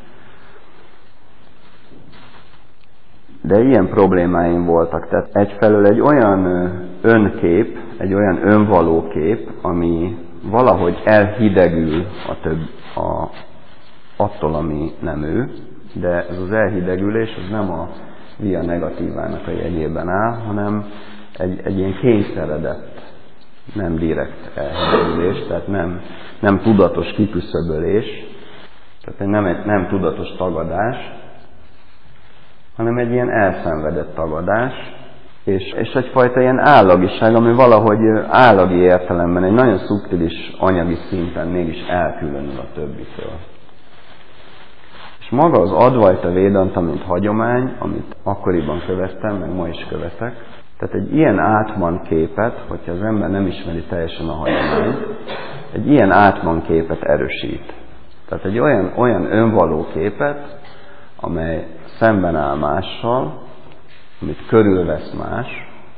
De ilyen problémáim voltak. Tehát egyfelől egy olyan önkép, egy olyan önvaló kép, ami valahogy elhidegül attól, ami nem ő, de ez az elhidegülés az nem a via negatívának a jegyében áll, hanem egy ilyen kényszeredett, nem direkt elhidegülés, tehát nem tudatos kiküszöbölés, tehát nem tudatos tagadás, hanem egy ilyen elszenvedett tagadás, és egyfajta ilyen állagiság, ami valahogy állagi értelemben, egy nagyon szubtilis anyagi szinten mégis elkülönül a többitől. És maga az Advaita Védanta, mint hagyomány, amit akkoriban követtem, meg ma is követek, tehát egy ilyen átman képet, hogyha az ember nem ismeri teljesen a hagyományt, egy ilyen átman képet erősít. Tehát egy olyan önvaló képet, amely szemben áll mással, amit körülvesz más,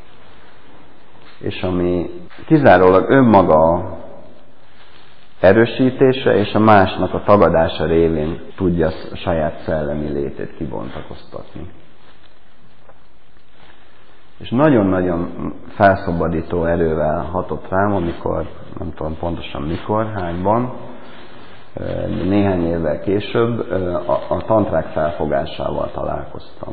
és ami kizárólag önmaga erősítése és a másnak a tagadása révén tudja a saját szellemi létét kibontakoztatni. És nagyon-nagyon felszabadító erővel hatott rám, amikor, nem tudom pontosan mikor, hányban, néhány évvel később a tantrák felfogásával találkoztam.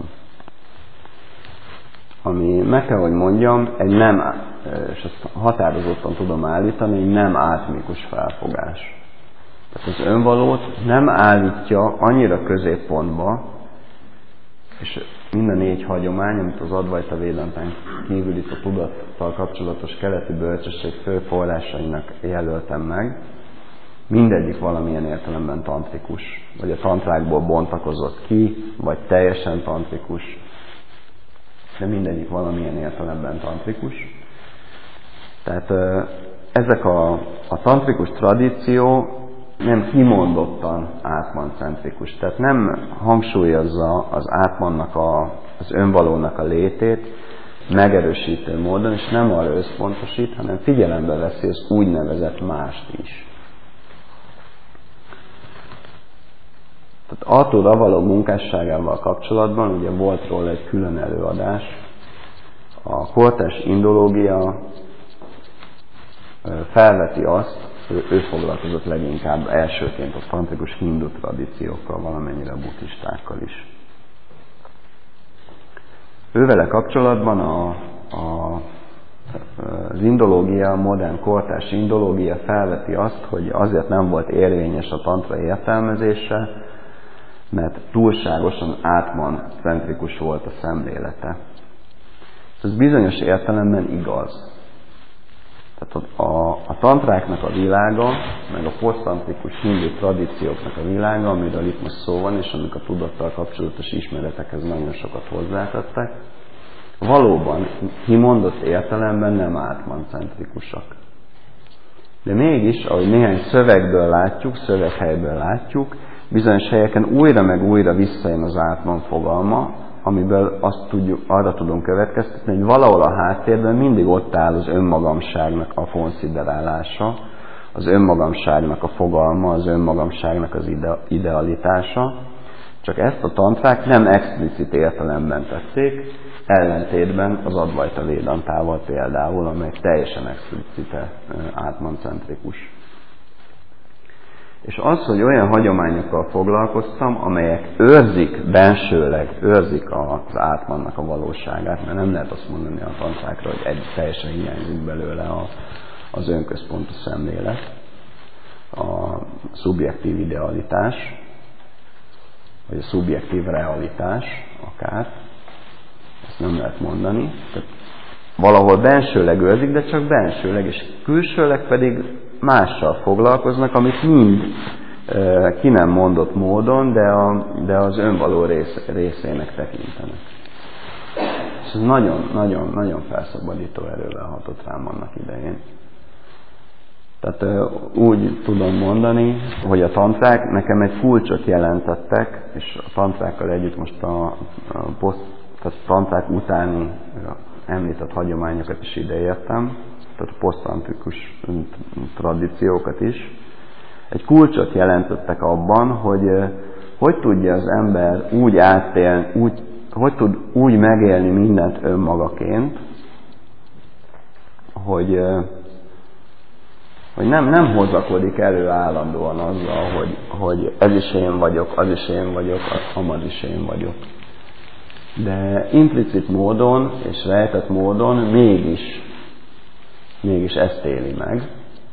Ami, meg kell, hogy mondjam, egy nem, és ezt határozottan tudom állítani, egy nem átmikus felfogás. Tehát az önvalót nem állítja annyira középpontba, és minden 4 hagyomány, amit az Advaita Védantán kívül itt a tudattal kapcsolatos keleti bölcsesség fő forrásainak jelöltem meg, mindegyik valamilyen értelemben tantrikus, vagy a tantrákból bontakozott ki, vagy teljesen tantrikus, de mindegyik valamilyen értelemben tantrikus. Tehát ezek a tantrikus tradíció nem kimondottan átmancentrikus, tehát nem hangsúlyozza az átmannak, az önvalónak a létét megerősítő módon, és nem arra összpontosít, hanem figyelembe veszi az úgynevezett mást is. Tehát Artúra való munkásságával kapcsolatban, ugye volt róla egy külön előadás, a kortárs indológia felveti azt, ő foglalkozott leginkább elsőként a tantrikus hindu tradíciókkal, valamennyire a buddhistákkal is. Ővele kapcsolatban az indológia, a modern kortárs indológia felveti azt, hogy azért nem volt érvényes a tantra értelmezése, mert túlságosan átman-centrikus volt a szemlélete. Ez bizonyos értelemben igaz. Tehát a tantráknak a világa, meg a posztantrikus hindu tradícióknak a világa, amiről itt most szó van, és amik a tudattal kapcsolatos ismeretekhez nagyon sokat hozzátettek, valóban kimondott értelemben nem átmancentrikusak. De mégis, ahogy néhány szövegből látjuk, szöveghelyből látjuk, bizonyos helyeken újra meg újra visszajön az átman fogalma, amiből arra tudunk következtetni, hogy valahol a háttérben mindig ott áll az önmagamságnak a konsziderálása, az önmagamságnak a fogalma, az önmagamságnak az idealitása, csak ezt a tantrák nem explicit értelemben tették, ellentétben az Advaita Védantával például, amely teljesen explicite átmancentrikus. És az, hogy olyan hagyományokkal foglalkoztam, amelyek bensőleg őrzik az átmannak a valóságát, mert nem lehet azt mondani a tantrákra, hogy teljesen hiányzik belőle az önközpontú szemlélet, a szubjektív idealitás, vagy a szubjektív realitás akár, ezt nem lehet mondani. Tehát valahol bensőleg őrzik, de csak bensőleg, és külsőleg pedig mással foglalkoznak, amit mind ki nem mondott módon, de az önvaló részének tekintenek. És ez nagyon felszabadító erővel hatott rám annak idején. Tehát úgy tudom mondani, hogy a tantrák nekem egy kulcsot jelentettek, és a tantrákkal együtt most tehát a tantrák utáni említett hagyományokat is ideértem, tehát a poszttantrikus tradíciókat is. Egy kulcsot jelentettek abban, hogy tudja az ember úgy átélni, hogy tud úgy megélni mindent önmagaként, hogy nem hozakodik elő állandóan azzal, hogy ez is én vagyok, az is én vagyok, amaz is én vagyok. De implicit módon és rejtett módon mégis ezt éli meg.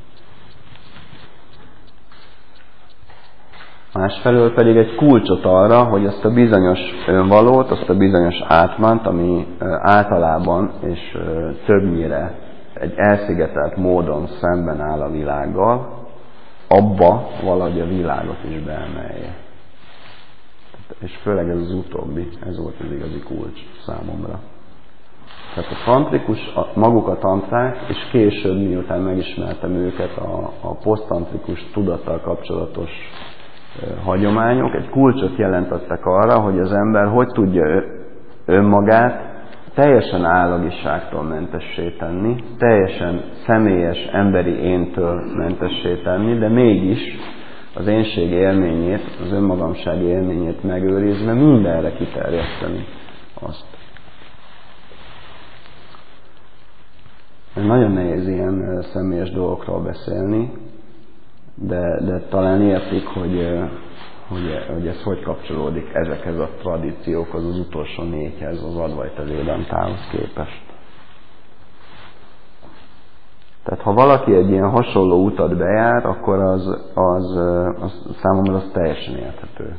Másfelől pedig egy kulcsot arra, hogy azt a bizonyos önvalót, azt a bizonyos átmánt, ami általában és többnyire egy elszigetelt módon szemben áll a világgal, abba valahogy a világot is beemelje. És főleg ez az utóbbi, ez volt az igazi kulcs számomra. Tehát a tantrikus, maguk a tantrák, és később, miután megismertem őket, a poszttantrikus tudattal kapcsolatos hagyományok egy kulcsot jelentettek arra, hogy az ember hogy tudja önmagát teljesen állagiságtól mentessé tenni, teljesen személyes emberi éntől mentessé tenni, de mégis az énség élményét, az önmagamság élményét megőrizve mindenre kiterjeszteni azt. Nagyon nehéz ilyen személyes dolgokról beszélni, de talán értik, hogy ez hogy kapcsolódik ezekhez a tradíciókhoz, az utolsó négyhez, az Advaita Védantához képest. Tehát ha valaki egy ilyen hasonló utat bejár, akkor az számomra az teljesen érthető.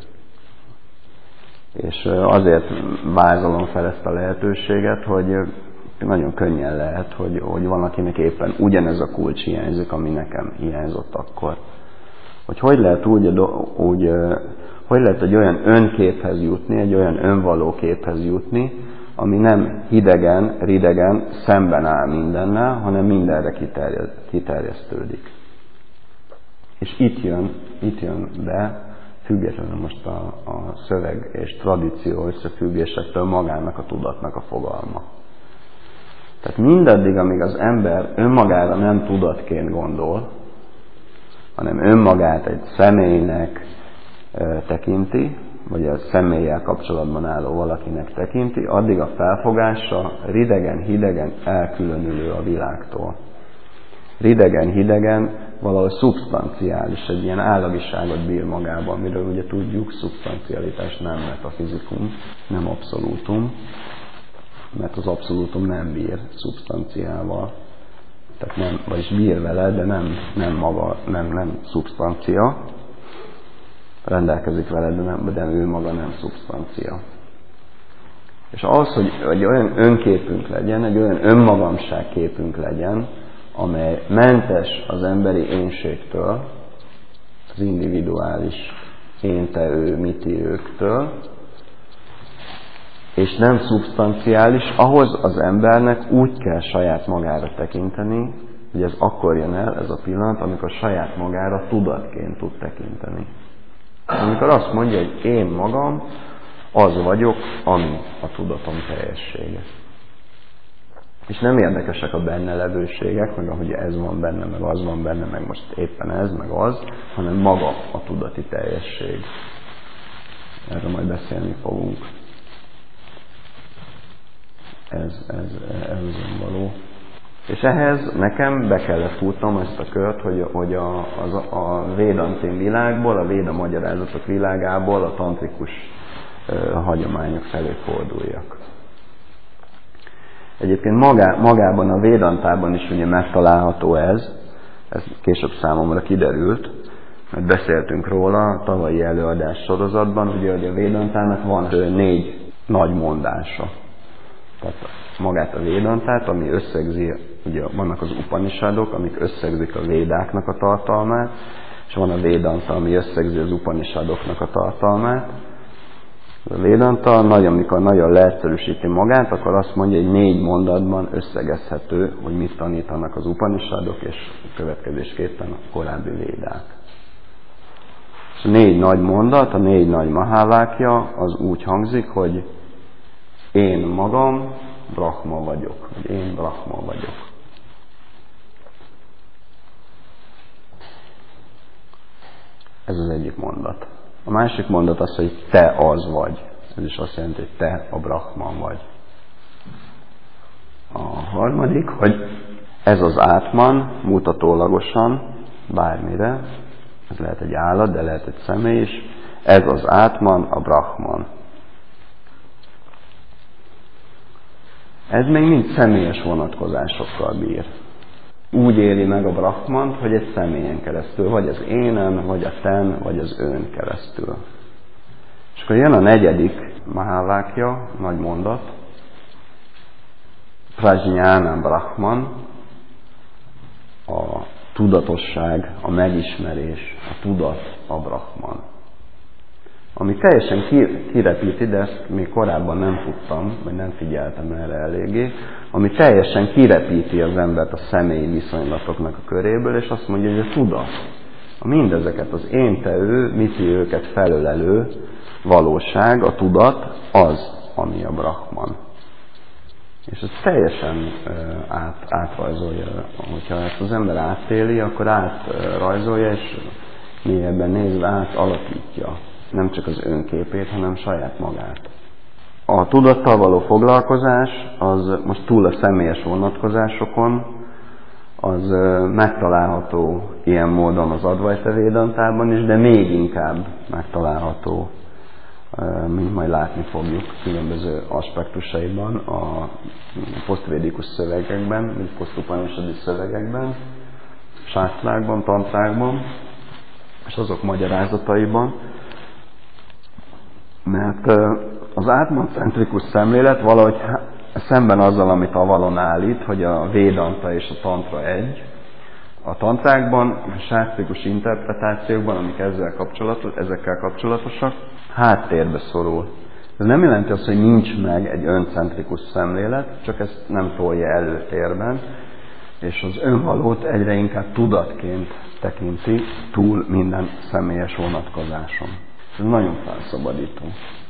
És azért vázolom fel ezt a lehetőséget, hogy nagyon könnyen lehet, hogy van, akinek éppen ugyanez a kulcs hiányzik, ami nekem hiányzott akkor. Hogy lehet hogy lehet egy olyan önképhez jutni, egy olyan önvaló képhez jutni, ami nem hidegen, ridegen, szemben áll mindennel, hanem mindenre kiterjesztődik. És itt jön be, függetlenül most a szöveg és tradíció összefüggésektől magának a tudatnak a fogalma. Tehát mindaddig, amíg az ember önmagára nem tudatként gondol, hanem önmagát egy személynek tekinti, vagy a személlyel kapcsolatban álló valakinek tekinti, addig a felfogása ridegen, hidegen, elkülönülő a világtól. Ridegen, hidegen, valahol szubstanciális, egy ilyen állagiságot bír magában, amiről ugye tudjuk, szubstancialitás nem metafizikum, nem abszolútum, mert az abszolútum nem bír szubstanciával. Tehát nem, vagyis bír vele, de nem maga, nem szubstancia. Rendelkezik vele, de ő maga nem szubstancia. És ahhoz, hogy egy olyan önképünk legyen, egy olyan önmagamságképünk legyen, amely mentes az emberi énségtől, az individuális én, te, ő, mi, ti, őktől, és nem szubstanciális, ahhoz az embernek úgy kell saját magára tekinteni, hogy ez akkor jön el, ez a pillanat, amikor saját magára tudatként tud tekinteni. Amikor azt mondja, hogy én magam, Az vagyok, ami a tudatom teljessége. És nem érdekesek a benne levőségek, meg ahogy ez van benne, meg az van benne, meg most éppen ez, meg az, hanem maga a tudati teljesség. Erről majd beszélni fogunk. Ez való. És ehhez nekem be kellett futnom ezt a kört, hogy a védantin világból, a véda magyarázatok világából a tantrikus hagyományok felé forduljak. Egyébként magában a védantában is ugye megtalálható ez később számomra kiderült, mert beszéltünk róla a tavalyi előadás sorozatban, ugye, hogy a védantának van 4 nagy mondása. Tehát magát a védantát, ami összegzi, ugye vannak az upanishadok, amik összegzik a védáknak a tartalmát, és van a védanta, ami összegzi az upanishadoknak a tartalmát. A védanta, amikor nagyon leegyszerűsíti magát, akkor azt mondja, hogy 4 mondatban összegezhető, hogy mit tanítanak az upanishadok, és következésképpen a korábbi védák. És a 4 nagy mondat, a 4 nagy mahávákja az úgy hangzik, hogy én magam Brahma vagyok, vagy én Brahma vagyok. Ez az egyik mondat. A másik mondat az, hogy te az vagy. Ez is azt jelenti, hogy te a Brahman vagy. A harmadik, hogy ez az átman mutatólagosan bármire, ez lehet egy állat, de lehet egy személy is, ez az átman a Brahman. Ez még mind személyes vonatkozásokkal bír. Úgy éli meg a Brahmant, hogy egy személyen keresztül, vagy az énen, vagy a ten, vagy az ön keresztül. És akkor jön a 4. mahávákja, nagy mondat, Prajnana Brahman, a tudatosság, a megismerés, a tudat a Brahman. Ami teljesen kirepíti, de ezt még korábban nem tudtam, vagy nem figyeltem erre eléggé, ami teljesen kirepíti az embert a személyi viszonylatoknak a köréből, és azt mondja, hogy a tudat, a mindezeket az én, te, ő, miti őket felölelő valóság, a tudat az, ami a Brahman. És ez teljesen átrajzolja, hogyha ezt az ember átéli, akkor átrajzolja, és mélyebben nézve átalakítja. Nem csak az önképét, hanem saját magát. A tudattal való foglalkozás, az most túl a személyes vonatkozásokon, az megtalálható ilyen módon az Advaita Védantában is, de még inkább megtalálható, mint majd látni fogjuk különböző aspektusaiban a posztvédikus szövegekben, vagy posztupanishadi szövegekben, sásztrákban, tantrákban, és azok magyarázataiban. Mert az átmancentrikus szemlélet valahogy szemben azzal, amit Avalon állít, hogy a védanta és a tantra egy. A tantrákban, a sásztrikus interpretációkban, amik ezekkel kapcsolatosak, háttérbe szorul. Ez nem jelenti azt, hogy nincs meg egy öncentrikus szemlélet, csak ezt nem tolja előtérben, és az önvalót egyre inkább tudatként tekinti túl minden személyes vonatkozáson. Ez nagyon felszabadító.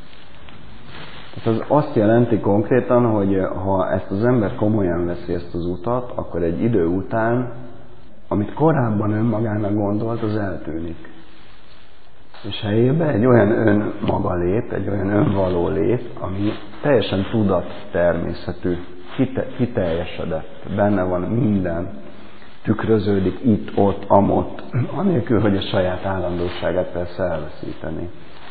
Ez azt jelenti konkrétan, hogy ha ezt az ember komolyan veszi ezt az utat, akkor egy idő után, amit korábban önmagának gondolt, az eltűnik. És helyébe egy olyan önmaga lép, egy olyan önvaló lép, ami teljesen tudattermészetű, kiteljesedett, benne van minden, tükröződik itt, ott, amott, anélkül, hogy a saját állandóságát persze elveszíteni.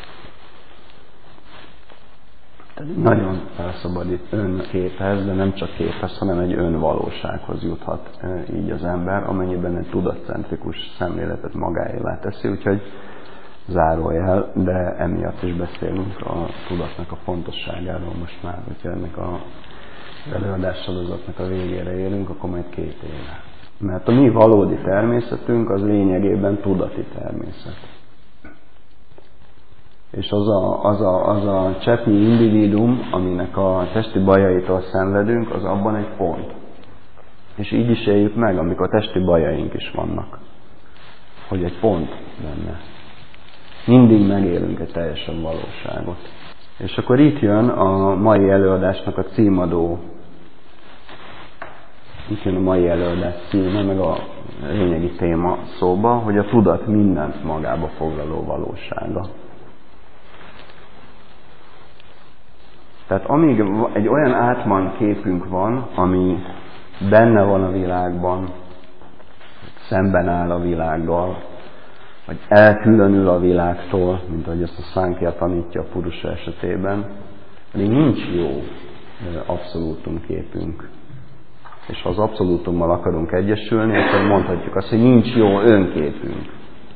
Tehát nagyon felszabadít önképhez, de nem csak képhez, hanem egy önvalósághoz juthat így az ember, amennyiben egy tudatcentrikus szemléletet magáévá teszi, úgyhogy zárójel, de emiatt is beszélünk a tudatnak a fontosságáról most már, hogyha ennek az előadássorozatnak a végére érünk, akkor majd 2 éve. Mert a mi valódi természetünk az lényegében tudati természet. És az a cseppnyi individuum, aminek a testi bajaitól szenvedünk, az abban egy pont. És így is éljük meg, amikor testi bajaink is vannak. Hogy egy pont benne. Mindig megélünk egy teljesen valóságot. És akkor itt jön a mai előadásnak a címadó. Itt jön a mai előadás címe, meg a lényegi téma szóba, hogy a tudat mindent magába foglaló valósága. Tehát amíg egy olyan átman képünk van, ami benne van a világban, szemben áll a világgal, vagy elkülönül a világtól, mint ahogy ezt a Szánkhya tanítja a Purusa esetében, pedig nincs jó abszolútum képünk. És ha az abszolútummal akarunk egyesülni, akkor mondhatjuk azt, hogy nincs jó önképünk.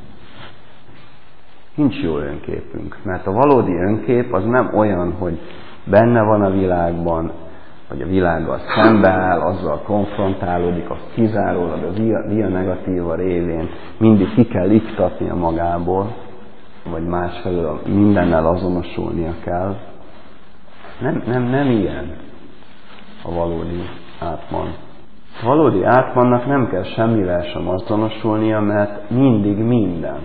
Nincs jó önképünk, mert a valódi önkép az nem olyan, hogy benne van a világban, vagy a világgal szembeáll, azzal konfrontálódik, azt kizárólag a via negatíva révén mindig ki kell iktatnia magából, vagy másfelől mindennel azonosulnia kell. Nem ilyen a valódi átman. A valódi átmannak nem kell semmivel sem azonosulnia, mert mindig minden.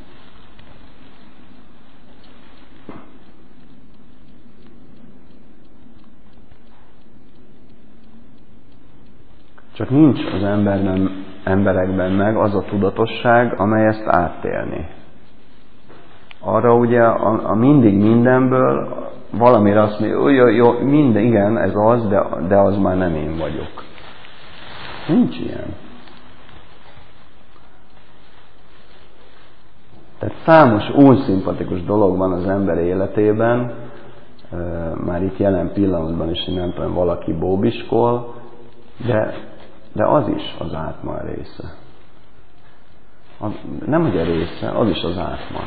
Csak nincs az emberekben meg az a tudatosság, amely ezt átélni. Arra ugye a mindig mindenből valamire azt mondja, jó, minden, igen, ez az, de az már nem én vagyok. Nincs ilyen. Tehát számos új szimpatikus dolog van az ember életében, már itt jelen pillanatban is, nem tudom, valaki bóbiskol, de az is az átman része. Nem, hogy a része, az is az átman.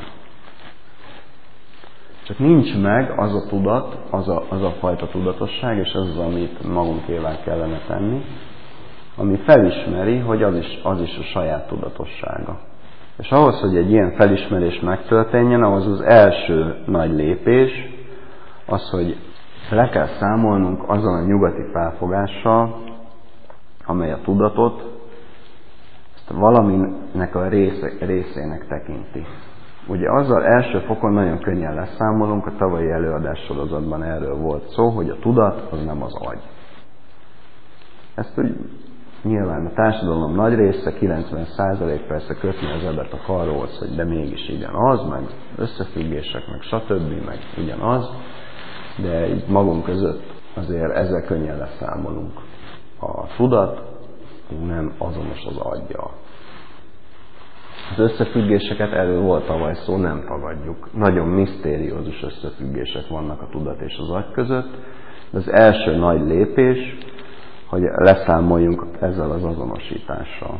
Csak nincs meg az a tudat, az a fajta tudatosság, és az, amit magunkévá kellene tenni, ami felismeri, hogy az is a saját tudatossága. És ahhoz, hogy egy ilyen felismerés megtörténjen, ahhoz az első nagy lépés az, hogy le kell számolnunk azon a nyugati felfogással, amely a tudatot valaminek a részének tekinti. Ugye azzal első fokon nagyon könnyen leszámolunk, a tavalyi előadás sorozatban erről volt szó, hogy a tudat az nem az agy. Ezt úgy nyilván a társadalom nagy része, 90% persze kötni az ebet a karróhoz, hogy de mégis ugyanaz, meg összefüggések, meg stb., meg ugyanaz, de így magunk között azért ezzel könnyen leszámolunk. A tudat nem azonos az aggyal. Az összefüggéseket, erről volt tavaly szó, nem tagadjuk. Nagyon misztériózus összefüggések vannak a tudat és az agy között, de az első nagy lépés, hogy leszámoljunk ezzel az azonosítással.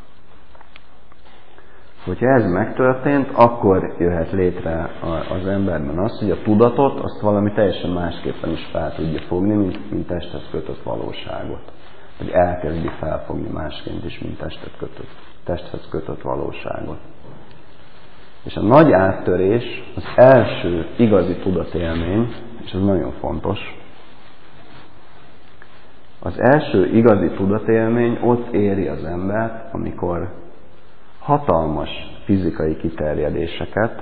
Hogyha ez megtörtént, akkor jöhet létre az emberben az, hogy a tudatot azt valami teljesen másképpen is fel tudja fogni, mint testhez kötött valóságot. Hogy elkezdi felfogni másként is, mint testhez kötött valóságot. És a nagy áttörés, az első igazi tudatélmény, és ez nagyon fontos, az első igazi tudatélmény ott éri az embert, amikor hatalmas fizikai kiterjedéseket,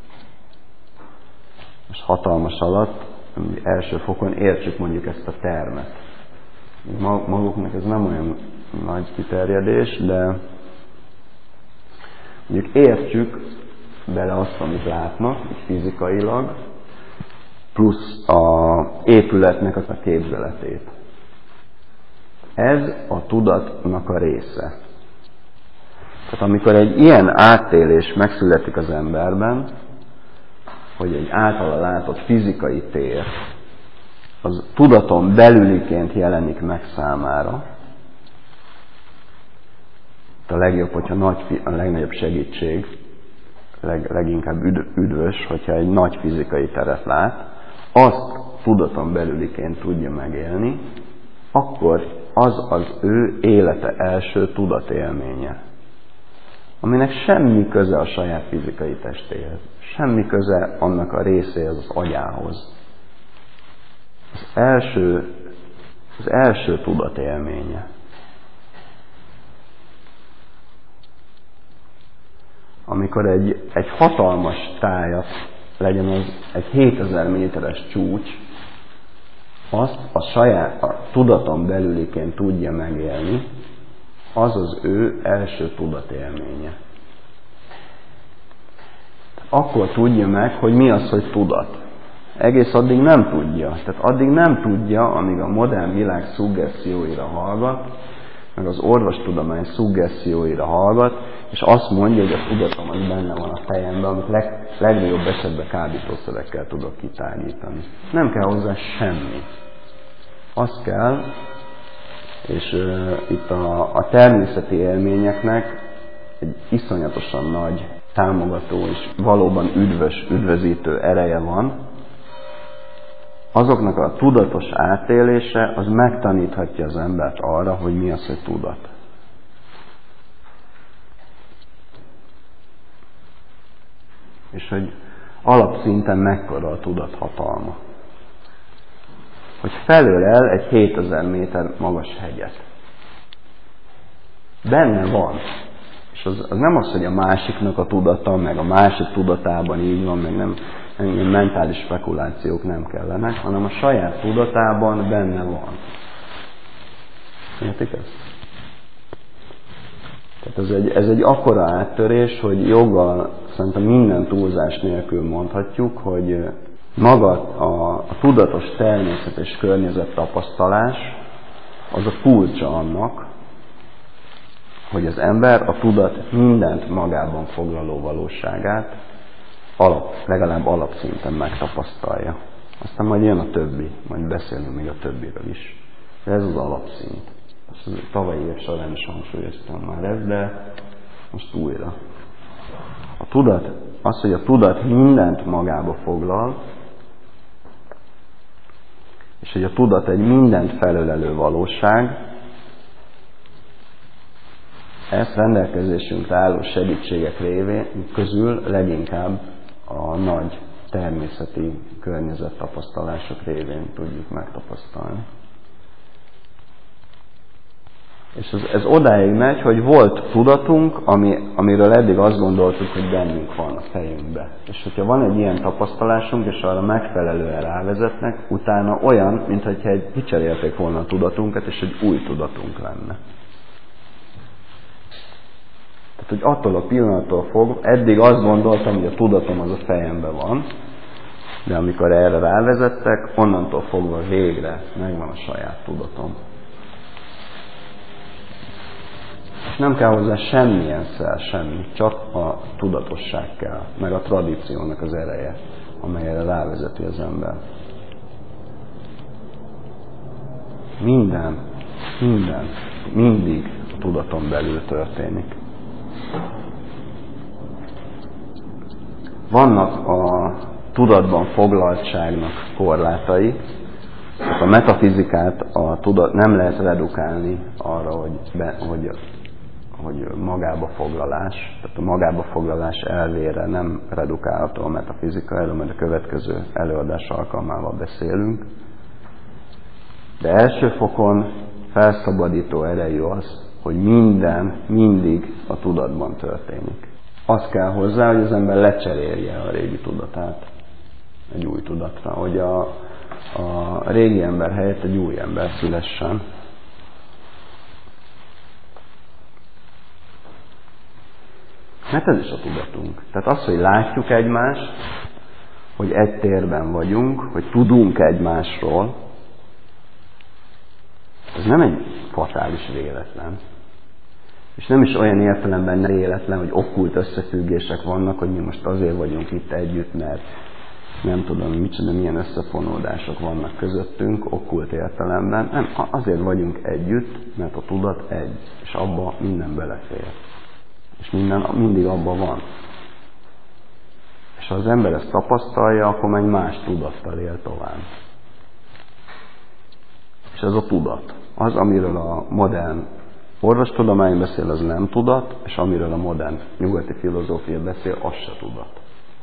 és hatalmas alatt első fokon értsük mondjuk ezt a termet. Maguknak ez nem olyan nagy kiterjedés, de mondjuk értsük bele azt, amit látnak, fizikailag, plusz az épületnek a képzeletét. Ez a tudatnak a része. Tehát amikor egy ilyen átélés megszületik az emberben, hogy egy általa látott fizikai tér az tudaton belüliként jelenik meg számára, a legjobb, hogyha a legnagyobb segítség, leginkább üdvös, hogyha egy nagy fizikai teret lát, azt tudaton belüliként tudja megélni, akkor az ő élete első tudatélménye, aminek semmi köze a saját fizikai testéhez, semmi köze annak a részéhez, az agyához. Az első tudatélménye. Amikor egy hatalmas tájat legyen az egy 7000 méteres csúcs, azt a tudaton belüliként tudja megélni, az az ő első tudatélménye. Akkor tudja meg, hogy mi az, hogy tudat. Egész addig nem tudja. Tehát addig nem tudja, amíg a modern világ szuggersszióira hallgat, meg az orvostudomány szuggersszióira hallgat, és azt mondja, hogy a tudatom az benne van a fejemben, amit legnagyobb esetben kábítószerekkel tudok kitágítani. Nem kell hozzá semmi. Az kell, és itt a természeti élményeknek egy iszonyatosan nagy támogató és valóban üdvözítő ereje van. Azoknak a tudatos átélése, az megtaníthatja az embert arra, hogy mi az, hogy tudat. És hogy alapszinten mekkora a tudat hatalma. Hogy felölel egy 7000 méter magas hegyet. Benne van. És az nem az, hogy a másiknak a tudata, meg a másik tudatában így van, meg nem mentális spekulációk nem kellenek, hanem a saját tudatában benne van. Értik ezt? Tehát ez egy akkora áttörés, hogy joggal szerintem minden túlzás nélkül mondhatjuk, hogy maga a tudatos természet és környezet tapasztalás az a kulcsa annak, hogy az ember a tudat mindent magában foglaló valóságát legalább alapszinten megtapasztalja. Aztán majd jön a többi, majd beszélünk még a többiről is. De ez az alapszint. Azt tavalyi év során is hangsúlyoztam már ezt, de most újra. A tudat, az, hogy a tudat mindent magába foglal, és hogy a tudat egy mindent felölelő valóság, ezt rendelkezésünkre álló segítségek révén közül leginkább a nagy természeti környezettapasztalások révén tudjuk megtapasztalni. És ez odáig megy, hogy volt tudatunk, amiről eddig azt gondoltuk, hogy bennünk van a fejünkbe. És hogyha van egy ilyen tapasztalásunk, és arra megfelelően rávezetnek, utána olyan, mintha kicserélték volna a tudatunkat, és egy új tudatunk lenne. Tehát, hogy attól a pillanattól fogva, eddig azt gondoltam, hogy a tudatom az a fejemben van, de amikor erre rávezettek, onnantól fogva végre megvan a saját tudatom. És nem kell hozzá semmilyen semmi, csak a tudatosság kell, meg a tradíciónak az ereje, amelyre rávezeti az ember. Minden, mindig a tudaton belül történik. Vannak a tudatban foglaltságnak korlátai, tehát a metafizikát a tudat nem lehet redukálni arra, hogy magába foglalás, tehát a magába foglalás elvére nem redukálható a metafizika, erről majd a következő előadás alkalmával beszélünk. De első fokon felszabadító erejű az, hogy minden mindig a tudatban történik. Az kell hozzá, hogy az ember lecserélje a régi tudatát egy új tudatra, hogy a régi ember helyett egy új ember szülessen. Mert ez is a tudatunk. Tehát az, hogy látjuk egymást, hogy egy térben vagyunk, hogy tudunk egymásról, ez nem egy fatális véletlen. És nem is olyan értelemben véletlen, hogy okkult összefüggések vannak, hogy mi most azért vagyunk itt együtt, mert nem tudom, milyen összefonódások vannak közöttünk, okkult értelemben. Nem, azért vagyunk együtt, mert a tudat egy, és abba minden belefér. És minden mindig abban van. És ha az ember ezt tapasztalja, akkor egy más tudattal él tovább. És ez a tudat. Az, amiről a modern orvostudomány beszél, az nem tudat, és amiről a modern nyugati filozófia beszél, az se tudat.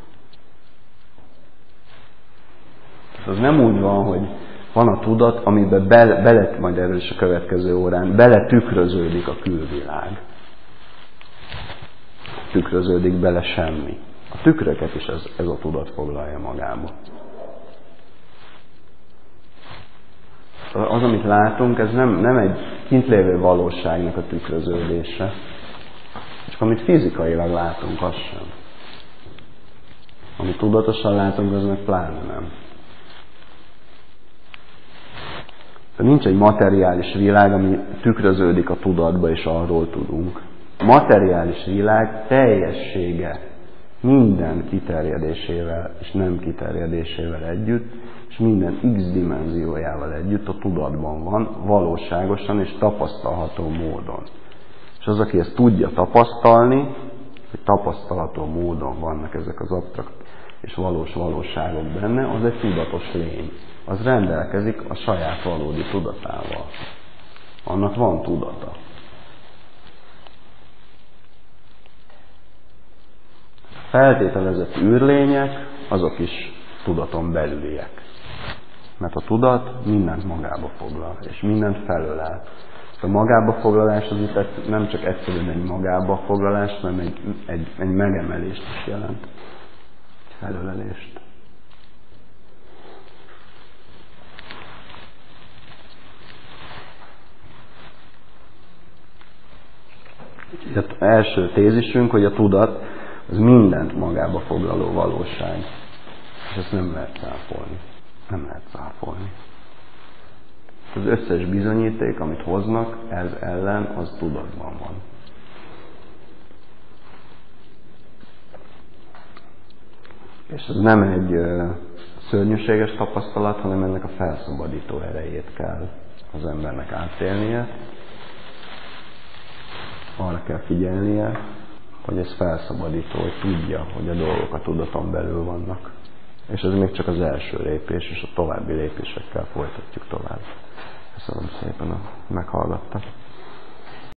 Az nem úgy van, hogy van a tudat, amiben majd erről is a következő órán, beletükröződik a külvilág. Tükröződik bele semmi. A tükröket is ez a tudat foglalja magába. Az, amit látunk, ez nem egy kint lévő valóságnak a tükröződése. Csak amit fizikailag látunk, az sem. Amit tudatosan látunk, az meg pláne nem. Nincs egy materiális világ, ami tükröződik a tudatba, és arról tudunk. A materiális világ teljessége minden kiterjedésével és nem kiterjedésével együtt, és minden x dimenziójával együtt a tudatban van, valóságosan és tapasztalható módon. És az, aki ezt tudja tapasztalni, hogy tapasztalható módon vannak ezek az absztrakt és valós valóságok benne, az egy tudatos lény. Az rendelkezik a saját valódi tudatával. Annak van tudata. Feltételezett űrlények, azok is tudaton belüliek. Mert a tudat mindent magába foglal, és mindent felölel. A magába foglalás az itt nem csak egyszerűen egy magába foglalás, hanem egy megemelést is jelent. Felölelést. Az első tézisünk, hogy a tudat az mindent magába foglaló valóság. És ezt nem lehet cáfolni. Nem lehet cáfolni. Az összes bizonyíték, amit hoznak, ez ellen, az tudatban van. És ez nem egy szörnyűséges tapasztalat, hanem ennek a felszabadító erejét kell az embernek átélnie. Arra kell figyelnie, hogy ez felszabadító, hogy tudja, hogy a dolgok a tudaton belül vannak. És ez még csak az első lépés, és a további lépésekkel folytatjuk tovább. Köszönöm szépen, hogy meghallgattak.